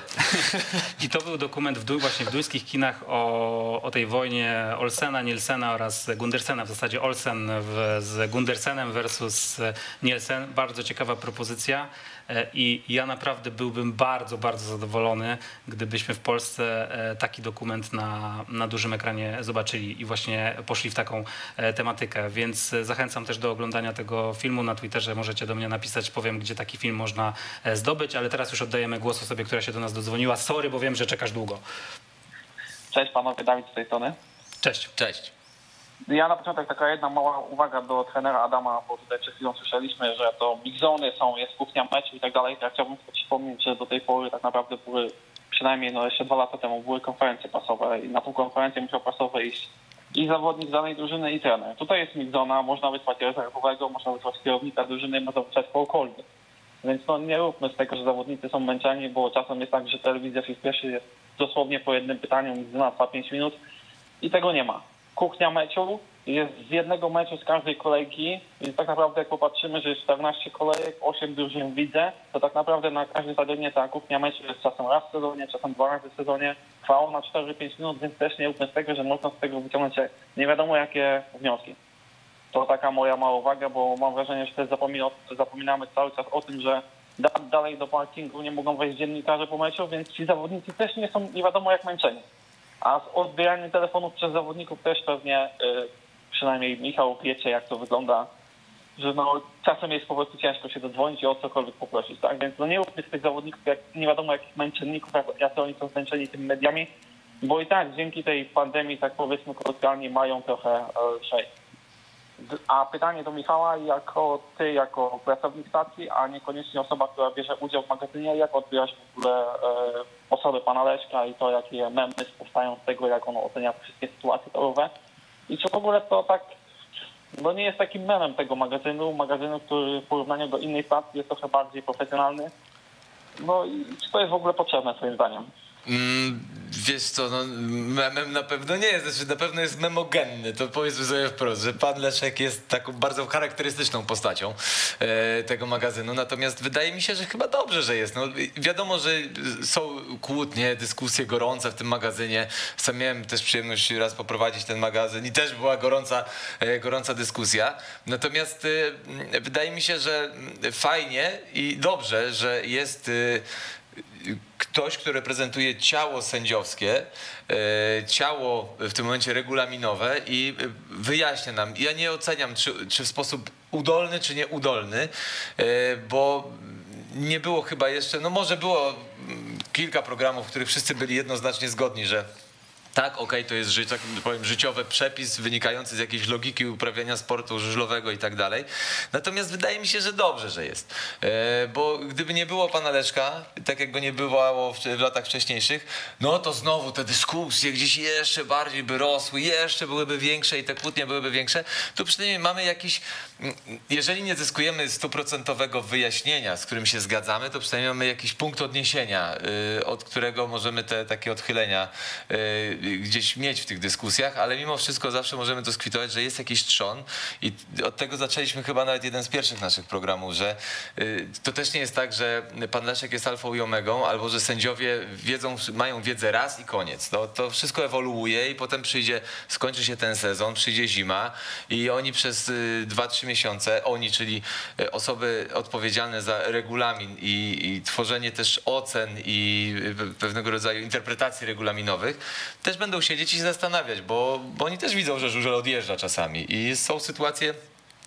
I to był dokument właśnie w duńskich kinach o tej wojnie Olsena, Nielsena oraz Gundersena. W zasadzie Olsen z Gundersenem versus Nielsen. Bardzo ciekawa propozycja. I ja naprawdę byłbym bardzo, bardzo zadowolony, gdybyśmy w Polsce taki dokument na dużym ekranie zobaczyli i właśnie poszli w taką tematykę. Więc zachęcam też do oglądania tego filmu. Na Twitterze możecie do mnie napisać, powiem, gdzie taki film można zdobyć, ale teraz już oddajemy głos osobie, która się do nas dodzwoniła. Sorry, bo wiem, że czekasz długo. Cześć panowie, Dawid z tej strony. Cześć. Cześć. Ja na początek taka jedna mała uwaga do trenera Adama, bo tutaj przed chwilą słyszeliśmy, że to big zony są, jest kuchnia meczu i tak dalej. Ja chciałbym tylko przypomnieć, że do tej pory tak naprawdę były, przynajmniej jeszcze 2 lata temu, były konferencje prasowe i na tą konferencję musiał prasowy iść i zawodnik z danej drużyny i trener. Tutaj jest mix zona, można wysłać rezerwowego, można wysłać kierownika drużyny, można wysłać kogokolwiek. Więc no nie róbmy z tego, że zawodnicy są męczeni, bo czasem jest tak, że telewizja się spieszy, jest dosłownie po jednym pytaniu, mix zona trwa 5 minut i tego nie ma. Kuchnia meczu jest z jednego meczu z każdej kolejki i tak naprawdę jak popatrzymy, że jest 14 kolejek, 8 drużyn w lidze, to tak naprawdę na każdym stadionie ta kuchnia meczu jest czasem raz w sezonie, czasem 2 razy w sezonie, trwa ona 4-5 minut, więc też nie róbmy z tego, że można z tego wyciągnąć nie wiadomo jakie wnioski. To taka moja mała uwaga, bo mam wrażenie, że też zapominamy cały czas o tym, że dalej do parkingu nie mogą wejść dziennikarze po meczu, więc ci zawodnicy też nie są nie wiadomo jak męczeni. A z odbieraniem telefonów przez zawodników też pewnie, przynajmniej Michał wiecie jak to wygląda, że no czasem jest po prostu ciężko się dodzwonić i o cokolwiek poprosić, tak? Więc no nie róbmy z tych zawodników jak nie wiadomo jakich męczenników, jak oni są zmęczeni tymi mediami, bo i tak dzięki tej pandemii, tak powiedzmy kolokwialnie, mają trochę lżej. A pytanie do Michała, jako pracownik stacji, a niekoniecznie osoba, która bierze udział w magazynie, jak odbierasz w ogóle osobę pana Leszka i to, jakie memy powstają z tego, jak on ocenia wszystkie sytuacje torowe? I czy w ogóle to tak, no nie jest takim memem tego magazynu, który w porównaniu do innej stacji jest trochę bardziej profesjonalny? No i czy to jest w ogóle potrzebne swoim zdaniem? Wiesz co, no memem na pewno nie jest, znaczy na pewno jest memogenny, to powiedzmy sobie wprost, że pan Leszek jest taką bardzo charakterystyczną postacią tego magazynu, natomiast wydaje mi się, że chyba dobrze, że jest. No, wiadomo, że są kłótnie, dyskusje gorące w tym magazynie, sam miałem też przyjemność raz poprowadzić ten magazyn i też była gorąca dyskusja, natomiast wydaje mi się, że fajnie i dobrze, że jest ktoś, kto reprezentuje ciało sędziowskie, ciało w tym momencie regulaminowe i wyjaśnia nam. Ja nie oceniam, czy w sposób udolny, czy nieudolny, bo nie było chyba jeszcze, no może było kilka programów, w których wszyscy byli jednoznacznie zgodni, że tak, okej, to jest tak powiem, życiowy przepis wynikający z jakiejś logiki uprawiania sportu żużlowego i tak dalej. Natomiast wydaje mi się, że dobrze, że jest. Bo gdyby nie było pana Leszka, tak jak go nie bywało w latach wcześniejszych, no to znowu te dyskusje gdzieś jeszcze bardziej by rosły, jeszcze byłyby większe i te kłótnie byłyby większe. Tu przynajmniej mamy jakiś, jeżeli nie zyskujemy 100% wyjaśnienia, z którym się zgadzamy, to przynajmniej mamy jakiś punkt odniesienia, od którego możemy te takie odchylenia gdzieś mieć w tych dyskusjach, ale mimo wszystko zawsze możemy to skwitować, że jest jakiś trzon i od tego zaczęliśmy chyba nawet jeden z pierwszych naszych programów, że to też nie jest tak, że pan Leszek jest alfą i omegą, albo że sędziowie mają wiedzę raz i koniec. To wszystko ewoluuje i potem skończy się ten sezon, przyjdzie zima i oni przez 2-3 miesiące, czyli osoby odpowiedzialne za regulamin i tworzenie też ocen i pewnego rodzaju interpretacji regulaminowych, też będą siedzieć i się zastanawiać, bo oni też widzą, że żużel odjeżdża czasami i są sytuacje,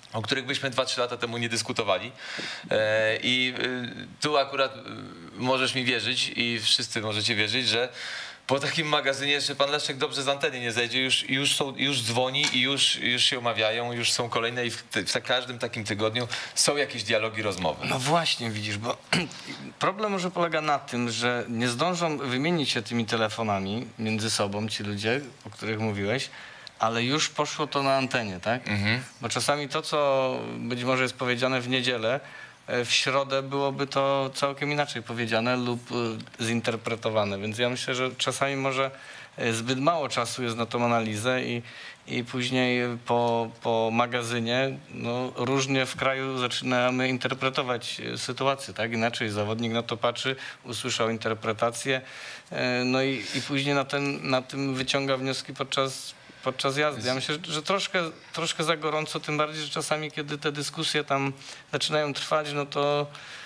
o których byśmy 2-3 lata temu nie dyskutowali. I tu akurat możesz mi wierzyć i wszyscy możecie wierzyć, że po takim magazynie jeszcze pan Leszek dobrze z anteny nie zejdzie, już dzwoni i już się umawiają, już są kolejne i w każdym takim tygodniu są jakieś dialogi, rozmowy. No właśnie, widzisz, bo problem może polega na tym, że nie zdążą wymienić się tymi telefonami między sobą ci ludzie, o których mówiłeś, ale już poszło to na antenie, tak? Bo czasami to, co być może jest powiedziane w niedzielę, w środę byłoby to całkiem inaczej powiedziane lub zinterpretowane. Więc ja myślę, że czasami może zbyt mało czasu jest na tą analizę i później po magazynie no, różnie w kraju zaczynamy interpretować sytuację, tak? Inaczej zawodnik na to patrzy, usłyszał interpretację, no i później na tym wyciąga wnioski podczas jazdy. Ja myślę, że troszkę za gorąco, tym bardziej, że czasami, kiedy te dyskusje tam zaczynają trwać, no to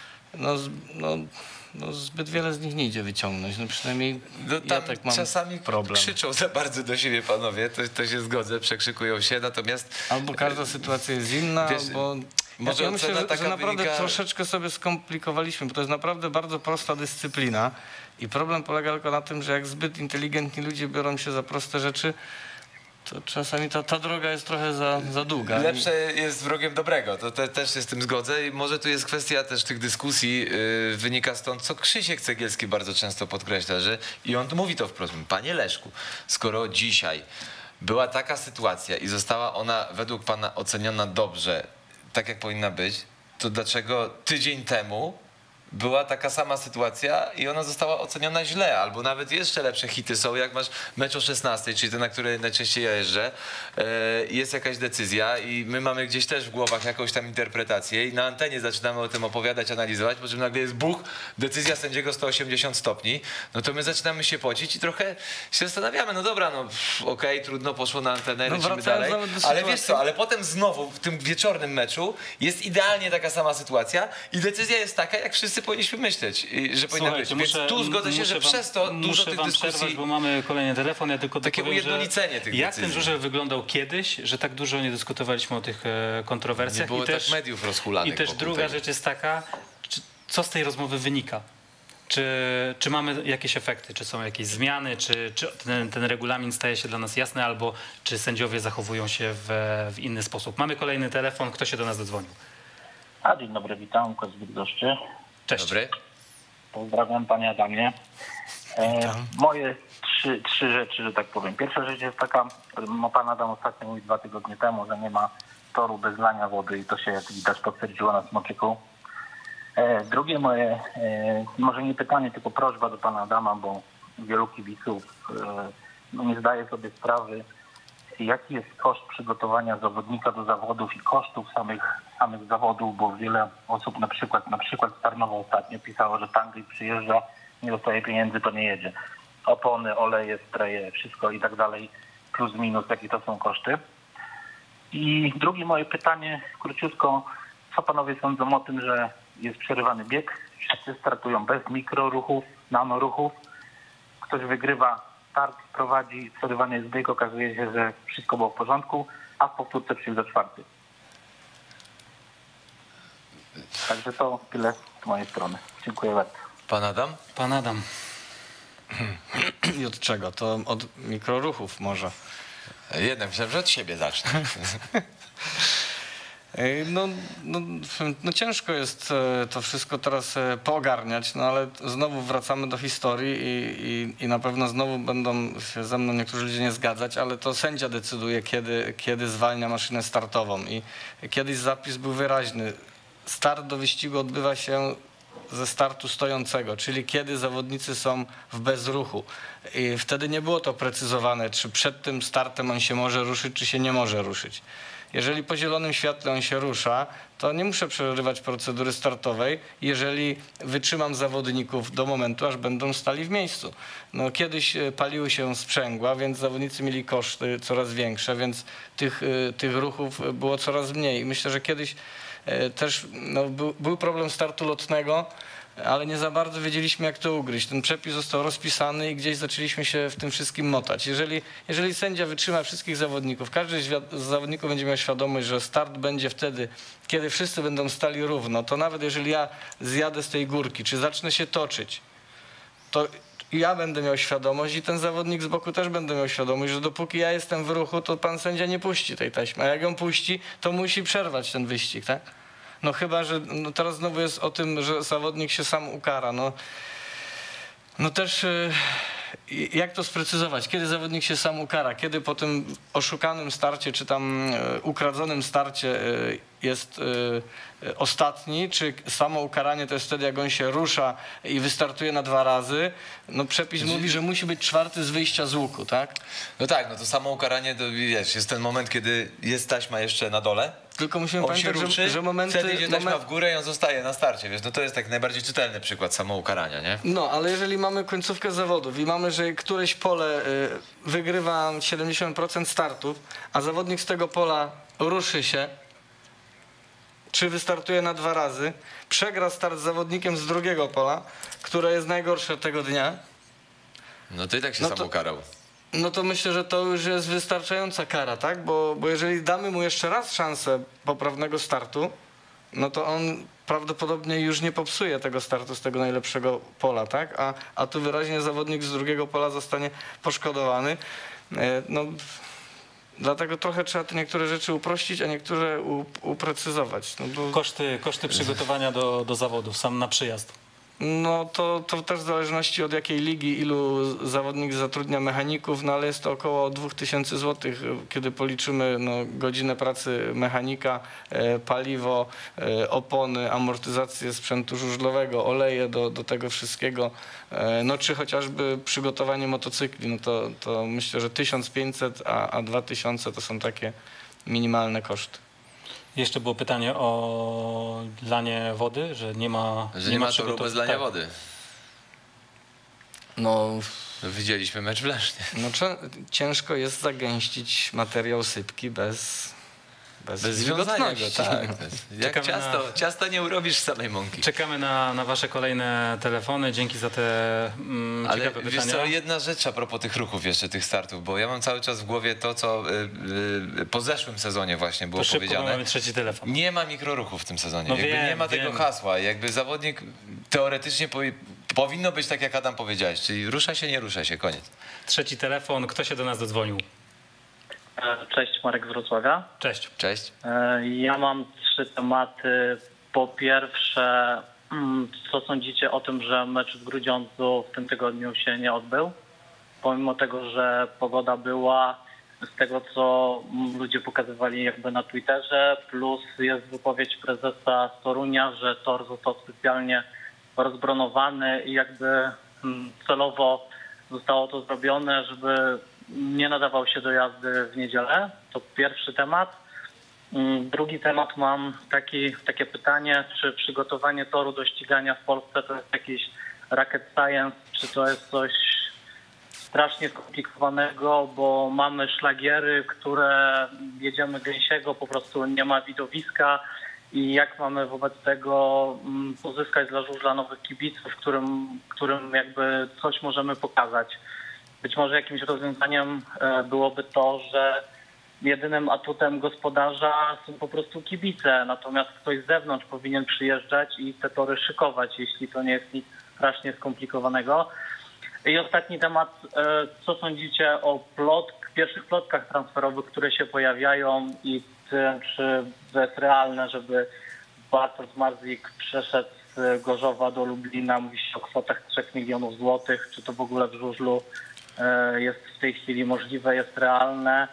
zbyt wiele z nich nie idzie wyciągnąć. No przynajmniej ja tak mam czasami problem. Krzyczą za bardzo do siebie panowie, to się zgodzę, przekrzykują się, natomiast... Albo każda sytuacja jest inna, wiesz, albo... może ja myślę, że naprawdę wynika... troszeczkę sobie skomplikowaliśmy, bo to jest naprawdę bardzo prosta dyscyplina i problem polega tylko na tym, że jak zbyt inteligentni ludzie biorą się za proste rzeczy, to czasami ta droga jest trochę za długa. Lepsze jest wrogiem dobrego, to też się z tym zgodzę i może tu jest kwestia też tych dyskusji, wynika stąd, co Krzysiek Cegielski bardzo często podkreśla, że i on mówi to wprost, panie Leszku, skoro dzisiaj była taka sytuacja i została ona według pana oceniona dobrze, tak jak powinna być, to dlaczego tydzień temu była taka sama sytuacja i ona została oceniona źle, albo nawet jeszcze lepsze hity są, jak masz mecz o 16, czyli ten, na który najczęściej ja jeżdżę, jest jakaś decyzja i my mamy gdzieś też w głowach jakąś tam interpretację i na antenie zaczynamy o tym opowiadać, analizować, po czym nagle jest buch, decyzja sędziego 180 stopni, no to my zaczynamy się pocić i trochę się zastanawiamy, no dobra, no okej, trudno, poszło na antenę, lecimy dalej, ale wiesz co, ale potem znowu w tym wieczornym meczu jest idealnie taka sama sytuacja i decyzja jest taka, jak wszyscy powinniśmy myśleć, że powinna być. Więc tu zgodzę się, że przez to dużo tych dyskusji... Przerwać, bo mamy kolejny telefon. Ja tylko takie powiem, ujednolicenie tych jak decyzji. ten żużel wyglądał kiedyś, że tak dużo nie dyskutowaliśmy o tych kontrowersjach. Nie było tak mediów rozhulanych. I też druga rzecz jest taka, co z tej rozmowy wynika? Czy mamy jakieś efekty, czy są jakieś zmiany, czy ten regulamin staje się dla nas jasny, albo czy sędziowie zachowują się w inny sposób? Mamy kolejny telefon, kto się do nas dodzwonił? Dzień dobry, witam, Łukasz z Bydgoszczy. Cześć. Dobry. Pozdrawiam panie Adamie. Moje trzy rzeczy, że tak powiem. Pierwsza rzecz jest taka, pan Adam ostatnio mówił 2 tygodnie temu, że nie ma toru bez lania wody i to się, jak widać, potwierdziło na Smoczyku. Drugie moje, może nie pytanie, tylko prośba do pana Adama, bo wielu kibiców nie zdaje sobie sprawy, jaki jest koszt przygotowania zawodnika do zawodów i kosztów samych zawodów, bo wiele osób na przykład Tarnowo ostatnio pisało, że Tangri przyjeżdża, nie dostaje pieniędzy, to nie jedzie. Opony, oleje, spreje, wszystko i tak dalej, plus minus, jakie to są koszty. I drugie moje pytanie, króciutko, co panowie sądzą o tym, że jest przerywany bieg, wszyscy startują bez mikroruchów, nanoruchów, ktoś wygrywa start, prowadzi, przerywany jest bieg, okazuje się, że wszystko było w porządku, a w powtórce przyjdzie 4. Także to tyle z mojej strony. Dziękuję bardzo. Pan Adam? Pan Adam. I od czego? To od mikroruchów może. Jednak myślałem, że od siebie zacznę. No ciężko jest to wszystko teraz poogarniać, no ale znowu wracamy do historii i na pewno znowu będą się ze mną niektórzy ludzie nie zgadzać, ale to sędzia decyduje, kiedy zwalnia maszynę startową i kiedyś zapis był wyraźny. Start do wyścigu odbywa się ze startu stojącego, czyli kiedy zawodnicy są w bezruchu. I wtedy nie było to precyzowane, czy przed tym startem on się może ruszyć, czy się nie może ruszyć. Jeżeli po zielonym świetle on się rusza, to nie muszę przerywać procedury startowej, jeżeli wytrzymam zawodników do momentu, aż będą stali w miejscu. No, kiedyś paliły się sprzęgła, więc zawodnicy mieli koszty coraz większe, więc tych ruchów było coraz mniej. Myślę, że kiedyś też był problem startu lotnego, ale nie za bardzo wiedzieliśmy, jak to ugryźć. Ten przepis został rozpisany i gdzieś zaczęliśmy się w tym wszystkim motać. Jeżeli sędzia wytrzyma wszystkich zawodników, każdy z zawodników będzie miał świadomość, że start będzie wtedy, kiedy wszyscy będą stali równo, to nawet jeżeli ja zjadę z tej górki, czy zacznę się toczyć, to ja będę miał świadomość i ten zawodnik z boku też będę miał świadomość, że dopóki ja jestem w ruchu, to pan sędzia nie puści tej taśmy. A jak ją puści, to musi przerwać ten wyścig, tak? No chyba, że teraz znowu jest o tym, że zawodnik się sam ukara. No też jak to sprecyzować? Kiedy zawodnik się sam ukara? Kiedy po tym oszukanym starcie, czy tam ukradzionym starcie jest ostatni, czy samo ukaranie to jest wtedy, jak on się rusza i wystartuje na 2 razy? No przepis mówi, że musi być 4. z wyjścia z łuku, tak? No tak, no to samo ukaranie, to wiesz, jest ten moment, kiedy jest taśma jeszcze na dole. Tylko musimy pamiętać, że momenty... Wtedy idzie taśma w górę i on zostaje na starcie, wiesz, no to jest tak najbardziej czytelny przykład samoukarania, nie? No, ale jeżeli mamy końcówkę zawodów i mamy, że któreś pole wygrywa 70% startów, a zawodnik z tego pola ruszy się, czy wystartuje na 2 razy, przegra start z zawodnikiem z drugiego pola, które jest najgorsze tego dnia. No to i tak się sam ukarał. No to myślę, że to już jest wystarczająca kara, tak? Bo jeżeli damy mu jeszcze raz szansę poprawnego startu, no to on prawdopodobnie już nie popsuje tego startu z tego najlepszego pola, tak? A tu wyraźnie zawodnik z drugiego pola zostanie poszkodowany. No, dlatego trochę trzeba te niektóre rzeczy uprościć, a niektóre uprecyzować. No bo... Koszty przygotowania do zawodów, sam na przyjazd. No to też w zależności od jakiej ligi, ilu zawodnik zatrudnia mechaników, no ale jest to około 2000 zł, kiedy policzymy godzinę pracy mechanika, paliwo, opony, amortyzację sprzętu żużlowego, oleje do tego wszystkiego, no czy chociażby przygotowanie motocykli, no to myślę, że 1500, a 2000 to są takie minimalne koszty. Jeszcze było pytanie o lanie wody, że nie ma... Że nie ma toru bez lania wody. No... Widzieliśmy mecz w Lesznie. No ciężko jest zagęścić materiał sypki bez wilgotności. Tak. Jak ciasta nie urobisz z samej mąki. Czekamy na wasze kolejne telefony. Dzięki za te ciekawe pytania. Wiesz co, jedna rzecz a propos tych ruchów jeszcze, tych startów, bo ja mam cały czas w głowie to, co po zeszłym sezonie właśnie było powiedziane. Mamy 3. telefon. Nie ma mikroruchów w tym sezonie. No nie ma tego hasła. Jakby zawodnik teoretycznie powinno być tak, jak Adam powiedziałeś, czyli rusza się, nie rusza się, koniec. 3. telefon. Kto się do nas dodzwonił? Cześć, Marek z Wrocławia. Cześć. Cześć. Ja mam 3 tematy. Po pierwsze, co sądzicie o tym, że mecz w Grudziądzu w tym tygodniu się nie odbył? Pomimo tego, że pogoda była, z tego co ludzie pokazywali jakby na Twitterze, plus jest wypowiedź prezesa z Torunia, że tor został specjalnie rozbronowany i jakby celowo zostało to zrobione, żeby nie nadawał się do jazdy w niedzielę. To pierwszy temat. Drugi temat mam takie pytanie, czy przygotowanie toru do ścigania w Polsce to jest jakiś rocket science, czy to jest coś strasznie skomplikowanego, bo mamy szlagiery, które jedziemy gęsiego, po prostu nie ma widowiska i jak mamy wobec tego pozyskać dla żużla nowych kibiców, którym jakby coś możemy pokazać. Być może jakimś rozwiązaniem byłoby to, że jedynym atutem gospodarza są po prostu kibice, natomiast ktoś z zewnątrz powinien przyjeżdżać i te tory szykować, jeśli to nie jest nic strasznie skomplikowanego. I ostatni temat, co sądzicie o pierwszych plotkach transferowych, które się pojawiają i tym, czy to jest realne, żeby Bartosz Marzik przeszedł z Gorzowa do Lublina, mówi się o kwotach 3 milionów złotych, czy to w ogóle w żużlu jest w tej chwili możliwe, jest realne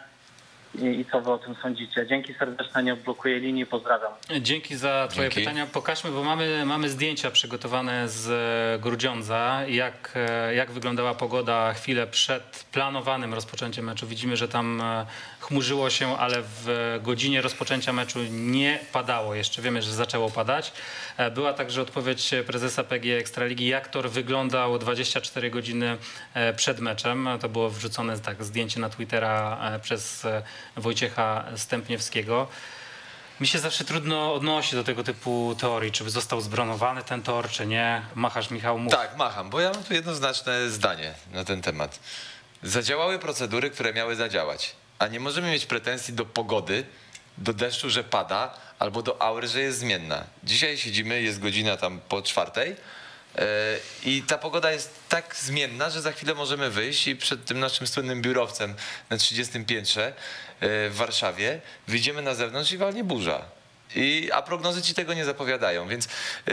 i co wy o tym sądzicie? Dzięki serdecznie, nie odblokuję linii, pozdrawiam. Dzięki za twoje pytania. Pokażmy, bo mamy zdjęcia przygotowane z Grudziądza, jak wyglądała pogoda chwilę przed planowanym rozpoczęciem meczu. Widzimy, że tam chmurzyło się, ale w godzinie rozpoczęcia meczu nie padało jeszcze. Wiemy, że zaczęło padać. Była także odpowiedź prezesa PGE Ekstraligi, jak tor wyglądał 24 godziny przed meczem. To było wrzucone zdjęcie na Twittera przez Wojciecha Stępniewskiego. Mi się zawsze trudno odnosi do tego typu teorii, czy by został zbronowany ten tor, czy nie. Machasz, Michał, mów. Tak, macham, bo ja mam tu jednoznaczne zdanie na ten temat. Zadziałały procedury, które miały zadziałać, a nie możemy mieć pretensji do pogody, do deszczu, że pada, albo do aury, że jest zmienna. Dzisiaj siedzimy, jest godzina tam po 4:00 i ta pogoda jest tak zmienna, że za chwilę możemy wyjść i przed tym naszym słynnym biurowcem na 30. piętrze w Warszawie wyjdziemy na zewnątrz i walnie burza. A prognozy ci tego nie zapowiadają, więc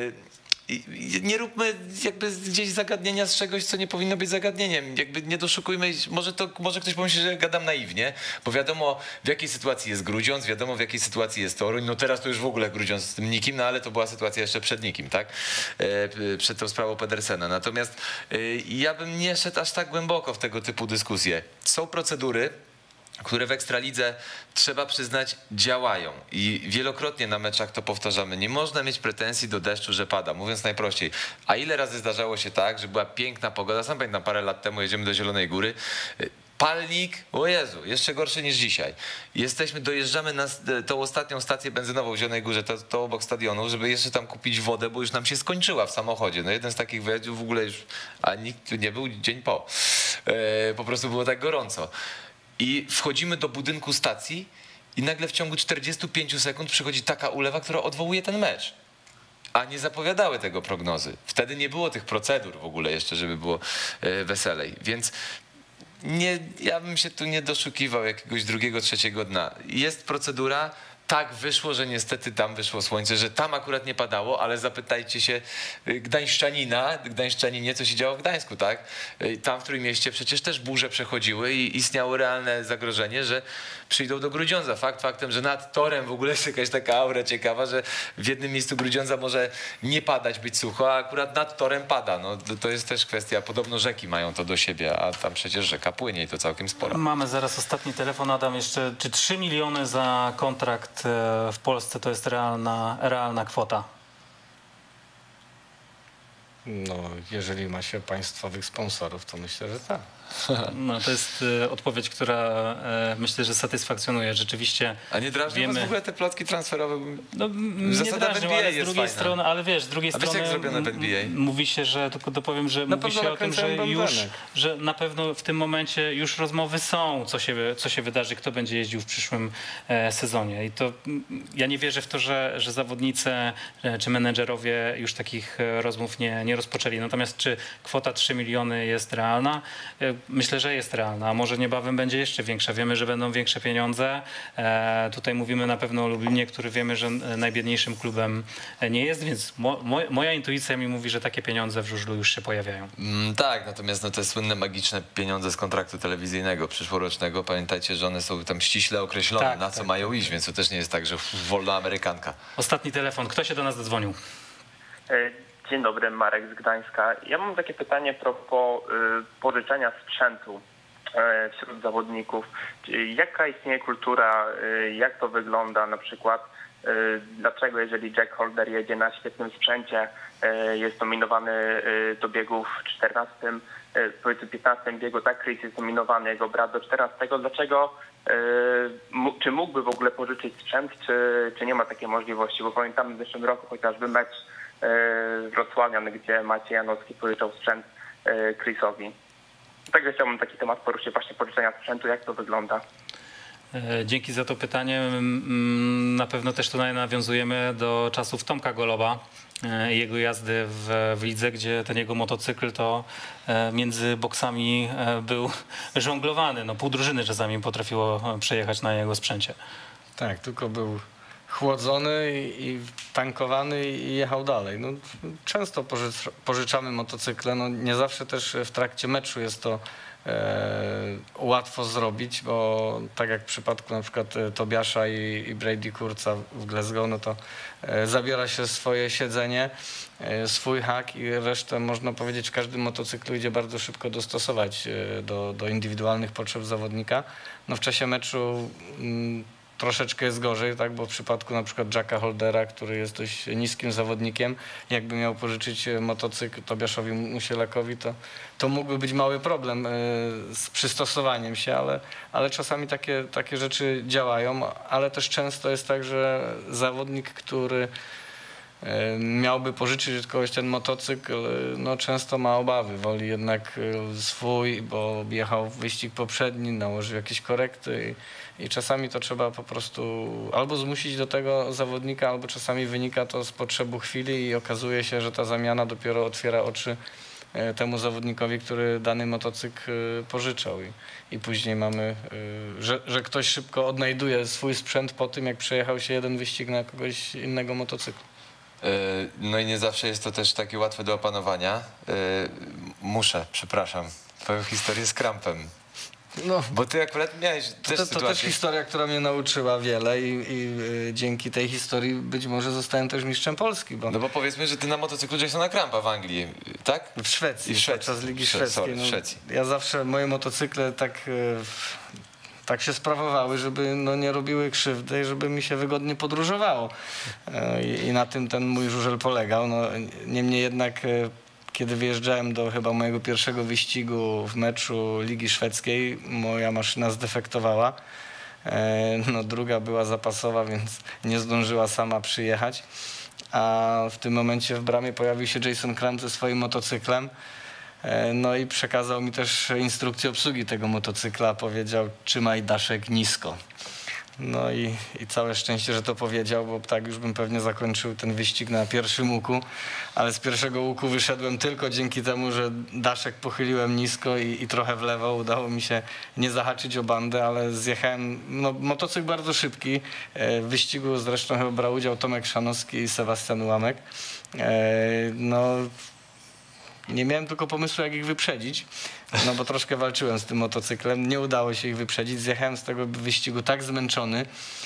nie róbmy jakby gdzieś zagadnienia z czegoś, co nie powinno być zagadnieniem. Jakby nie doszukujmy, może ktoś pomyśli, że gadam naiwnie, bo wiadomo w jakiej sytuacji jest Grudziądz, wiadomo w jakiej sytuacji jest Toruń. No teraz to już w ogóle Grudziądz z tym nikim, no ale to była sytuacja jeszcze przed nikim, tak? Przed tą sprawą Pedersena. Natomiast ja bym nie szedł aż tak głęboko w tego typu dyskusje. Są procedury, które w Ekstralidze, trzeba przyznać, działają. I wielokrotnie na meczach to powtarzamy. Nie można mieć pretensji do deszczu, że pada, mówiąc najprościej. A ile razy zdarzało się tak, że była piękna pogoda, sam pamiętam parę lat temu, jedziemy do Zielonej Góry, palnik, o Jezu, jeszcze gorszy niż dzisiaj. Dojeżdżamy na tą ostatnią stację benzynową w Zielonej Górze, to obok stadionu, żeby jeszcze tam kupić wodę, bo już nam się skończyła w samochodzie. No jeden z takich wyjazdów w ogóle już, a nikt tu nie był dzień po. Po prostu było tak gorąco. I wchodzimy do budynku stacji i nagle w ciągu 45 sekund przychodzi taka ulewa, która odwołuje ten mecz. A nie zapowiadały tego prognozy. Wtedy nie było tych procedur w ogóle jeszcze, żeby było weselej. Więc ja bym się tu nie doszukiwał jakiegoś drugiego, trzeciego dna. Jest procedura. Tak wyszło, że niestety tam wyszło słońce, że tam akurat nie padało, ale zapytajcie się Gdańszczaninie, co się działo w Gdańsku, tak? Tam w Trójmieście przecież też burze przechodziły i istniało realne zagrożenie, że przyjdą do Grudziądza. Faktem, że nad torem w ogóle jest jakaś taka aura ciekawa, że w jednym miejscu Grudziądza może nie padać, być sucho, a akurat nad torem pada. No, to jest też kwestia, podobno rzeki mają to do siebie, a tam przecież rzeka płynie i to całkiem sporo. Mamy zaraz ostatni telefon, Adam, jeszcze, czy 3 miliony za kontrakt w Polsce to jest realna kwota? No, jeżeli ma się państwowych sponsorów, to myślę, że tak. No, to jest odpowiedź, która myślę, że satysfakcjonuje. Rzeczywiście. A nie drażnią was w ogóle te plotki transferowe? No, nie drażnią, ale z drugiej strony, z drugiej strony jak zrobione w NBA? Mówi się, że tylko dopowiem, że mówi się o tym, że na pewno w tym momencie już rozmowy są, co się wydarzy, kto będzie jeździł w przyszłym sezonie. I to ja nie wierzę w to, że zawodnicy czy menedżerowie już takich rozmów nie rozpoczęli. Natomiast czy kwota 3 miliony jest realna? Myślę, że jest realna, a może niebawem będzie jeszcze większa. Wiemy, że będą większe pieniądze. Tutaj mówimy na pewno o Lublinie, który wiemy, że najbiedniejszym klubem nie jest, więc moja intuicja mi mówi, że takie pieniądze w żużlu już się pojawiają. Tak, natomiast te słynne magiczne pieniądze z kontraktu telewizyjnego przyszłorocznego, pamiętajcie, że one są tam ściśle określone, na co mają iść, więc to też nie jest tak, że wolna amerykanka. Ostatni telefon. Kto się do nas dodzwonił? Dzień dobry, Marek z Gdańska. Ja mam takie pytanie a propos pożyczenia sprzętu wśród zawodników. Jaka istnieje kultura, jak to wygląda na przykład? Dlaczego jeżeli Jack Holder jedzie na świetnym sprzęcie, jest nominowany do biegu w 14, powiedzmy 15 biegu, tak, Chris jest nominowany, jego brat do 14, dlaczego, czy mógłby w ogóle pożyczyć sprzęt, czy nie ma takiej możliwości? Bo pamiętam w zeszłym roku chociażby mecz z Wrocławian, gdzie Maciej Janowski pożyczał sprzęt Chrisowi. Także chciałbym taki temat poruszyć, właśnie pożyczenia sprzętu, jak to wygląda. Dzięki za to pytanie. Na pewno też tutaj nawiązujemy do czasów Tomka Goloba i jego jazdy w lidze, gdzie ten jego motocykl to między boksami był żonglowany. No, pół drużyny czasami potrafiło przejechać na jego sprzęcie. Tak, tylko był chłodzony i tankowany i jechał dalej. No, często pożyczamy motocykle, no, nie zawsze też w trakcie meczu jest to łatwo zrobić, bo tak jak w przypadku na przykład Tobiasza i Brady Kurza w Glasgow, no to zabiera się swoje siedzenie, swój hak i resztę, można powiedzieć, w każdym motocyklu idzie bardzo szybko dostosować do indywidualnych potrzeb zawodnika. No w czasie meczu troszeczkę jest gorzej, tak? Bo w przypadku na przykład Jacka Holdera, który jest dość niskim zawodnikiem, jakby miał pożyczyć motocykl Tobiaszowi Musielakowi, to mógłby być mały problem z przystosowaniem się, ale czasami takie rzeczy działają, ale też często jest tak, że zawodnik, który miałby pożyczyć od kogoś ten motocykl, no często ma obawy, woli jednak swój, bo jechał w wyścig poprzedni, nałożył jakieś korekty i czasami to trzeba po prostu albo zmusić do tego zawodnika, albo czasami wynika to z potrzeby chwili i okazuje się, że ta zamiana dopiero otwiera oczy temu zawodnikowi, który dany motocykl pożyczał i później mamy, że ktoś szybko odnajduje swój sprzęt po tym, jak przejechał się jeden wyścig na kogoś innego motocyklu. No i nie zawsze jest to też takie łatwe do opanowania. Przepraszam, twoją historię z krampem. No, bo ty akurat miałeś też sytuację. To też historia, która mnie nauczyła wiele i dzięki tej historii być może zostałem też mistrzem Polski. No bo powiedzmy, że ty na motocyklu Jasona Krampa w Anglii, tak? W Szwecji, podczas Ligi Szwedzkiej. W Szwecji. Ja zawsze moje motocykle tak się sprawowały, żeby nie robiły krzywdy, żeby mi się wygodnie podróżowało. I na tym ten mój żużel polegał. Niemniej jednak, kiedy wyjeżdżałem do chyba mojego pierwszego wyścigu w meczu Ligi Szwedzkiej, moja maszyna zdefektowała. Druga była zapasowa, więc nie zdążyła sama przyjechać. A w tym momencie w bramie pojawił się Jason Kramp ze swoim motocyklem. No i przekazał mi też instrukcję obsługi tego motocykla. Powiedział: trzymaj daszek nisko. No i całe szczęście, że to powiedział, bo tak już bym pewnie zakończył ten wyścig na pierwszym łuku. Ale z pierwszego łuku wyszedłem tylko dzięki temu, że daszek pochyliłem nisko i trochę w lewo. Udało mi się nie zahaczyć o bandę, ale zjechałem. Motocykl bardzo szybki. W wyścigu zresztą chyba brał udział Tomek Szanowski i Sebastian Ułamek. Nie miałem tylko pomysłu, jak ich wyprzedzić, bo troszkę walczyłem z tym motocyklem. Nie udało się ich wyprzedzić. Zjechałem z tego wyścigu tak zmęczony,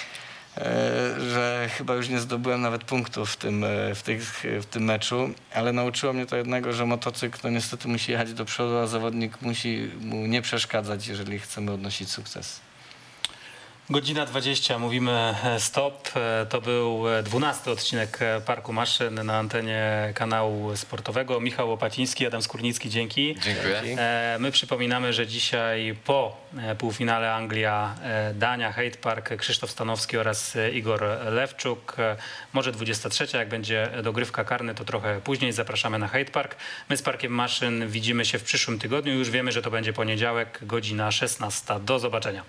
że chyba już nie zdobyłem nawet punktów w tym meczu. Ale nauczyło mnie to jednego, że motocykl niestety musi jechać do przodu, a zawodnik musi mu nie przeszkadzać, jeżeli chcemy odnosić sukces. Godzina 20, mówimy stop. To był 12 odcinek Parku Maszyn na antenie kanału sportowego. Michał Łopaciński, Adam Skórnicki, dzięki. Dziękuję. My przypominamy, że dzisiaj po półfinale Anglia-Dania, Hyde Park, Krzysztof Stanowski oraz Igor Lewczuk. Może 23, jak będzie dogrywka karny, to trochę później. Zapraszamy na Hyde Park. My z Parkiem Maszyn widzimy się w przyszłym tygodniu. Już wiemy, że to będzie poniedziałek, godzina 16. Do zobaczenia.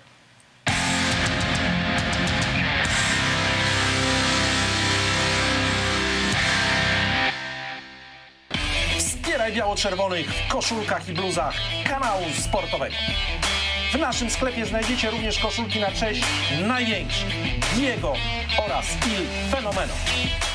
Wspieraj biało-czerwonych w koszulkach i bluzach kanału sportowego. W naszym sklepie znajdziecie również koszulki na cześć największych Diego oraz Il Fenomeno.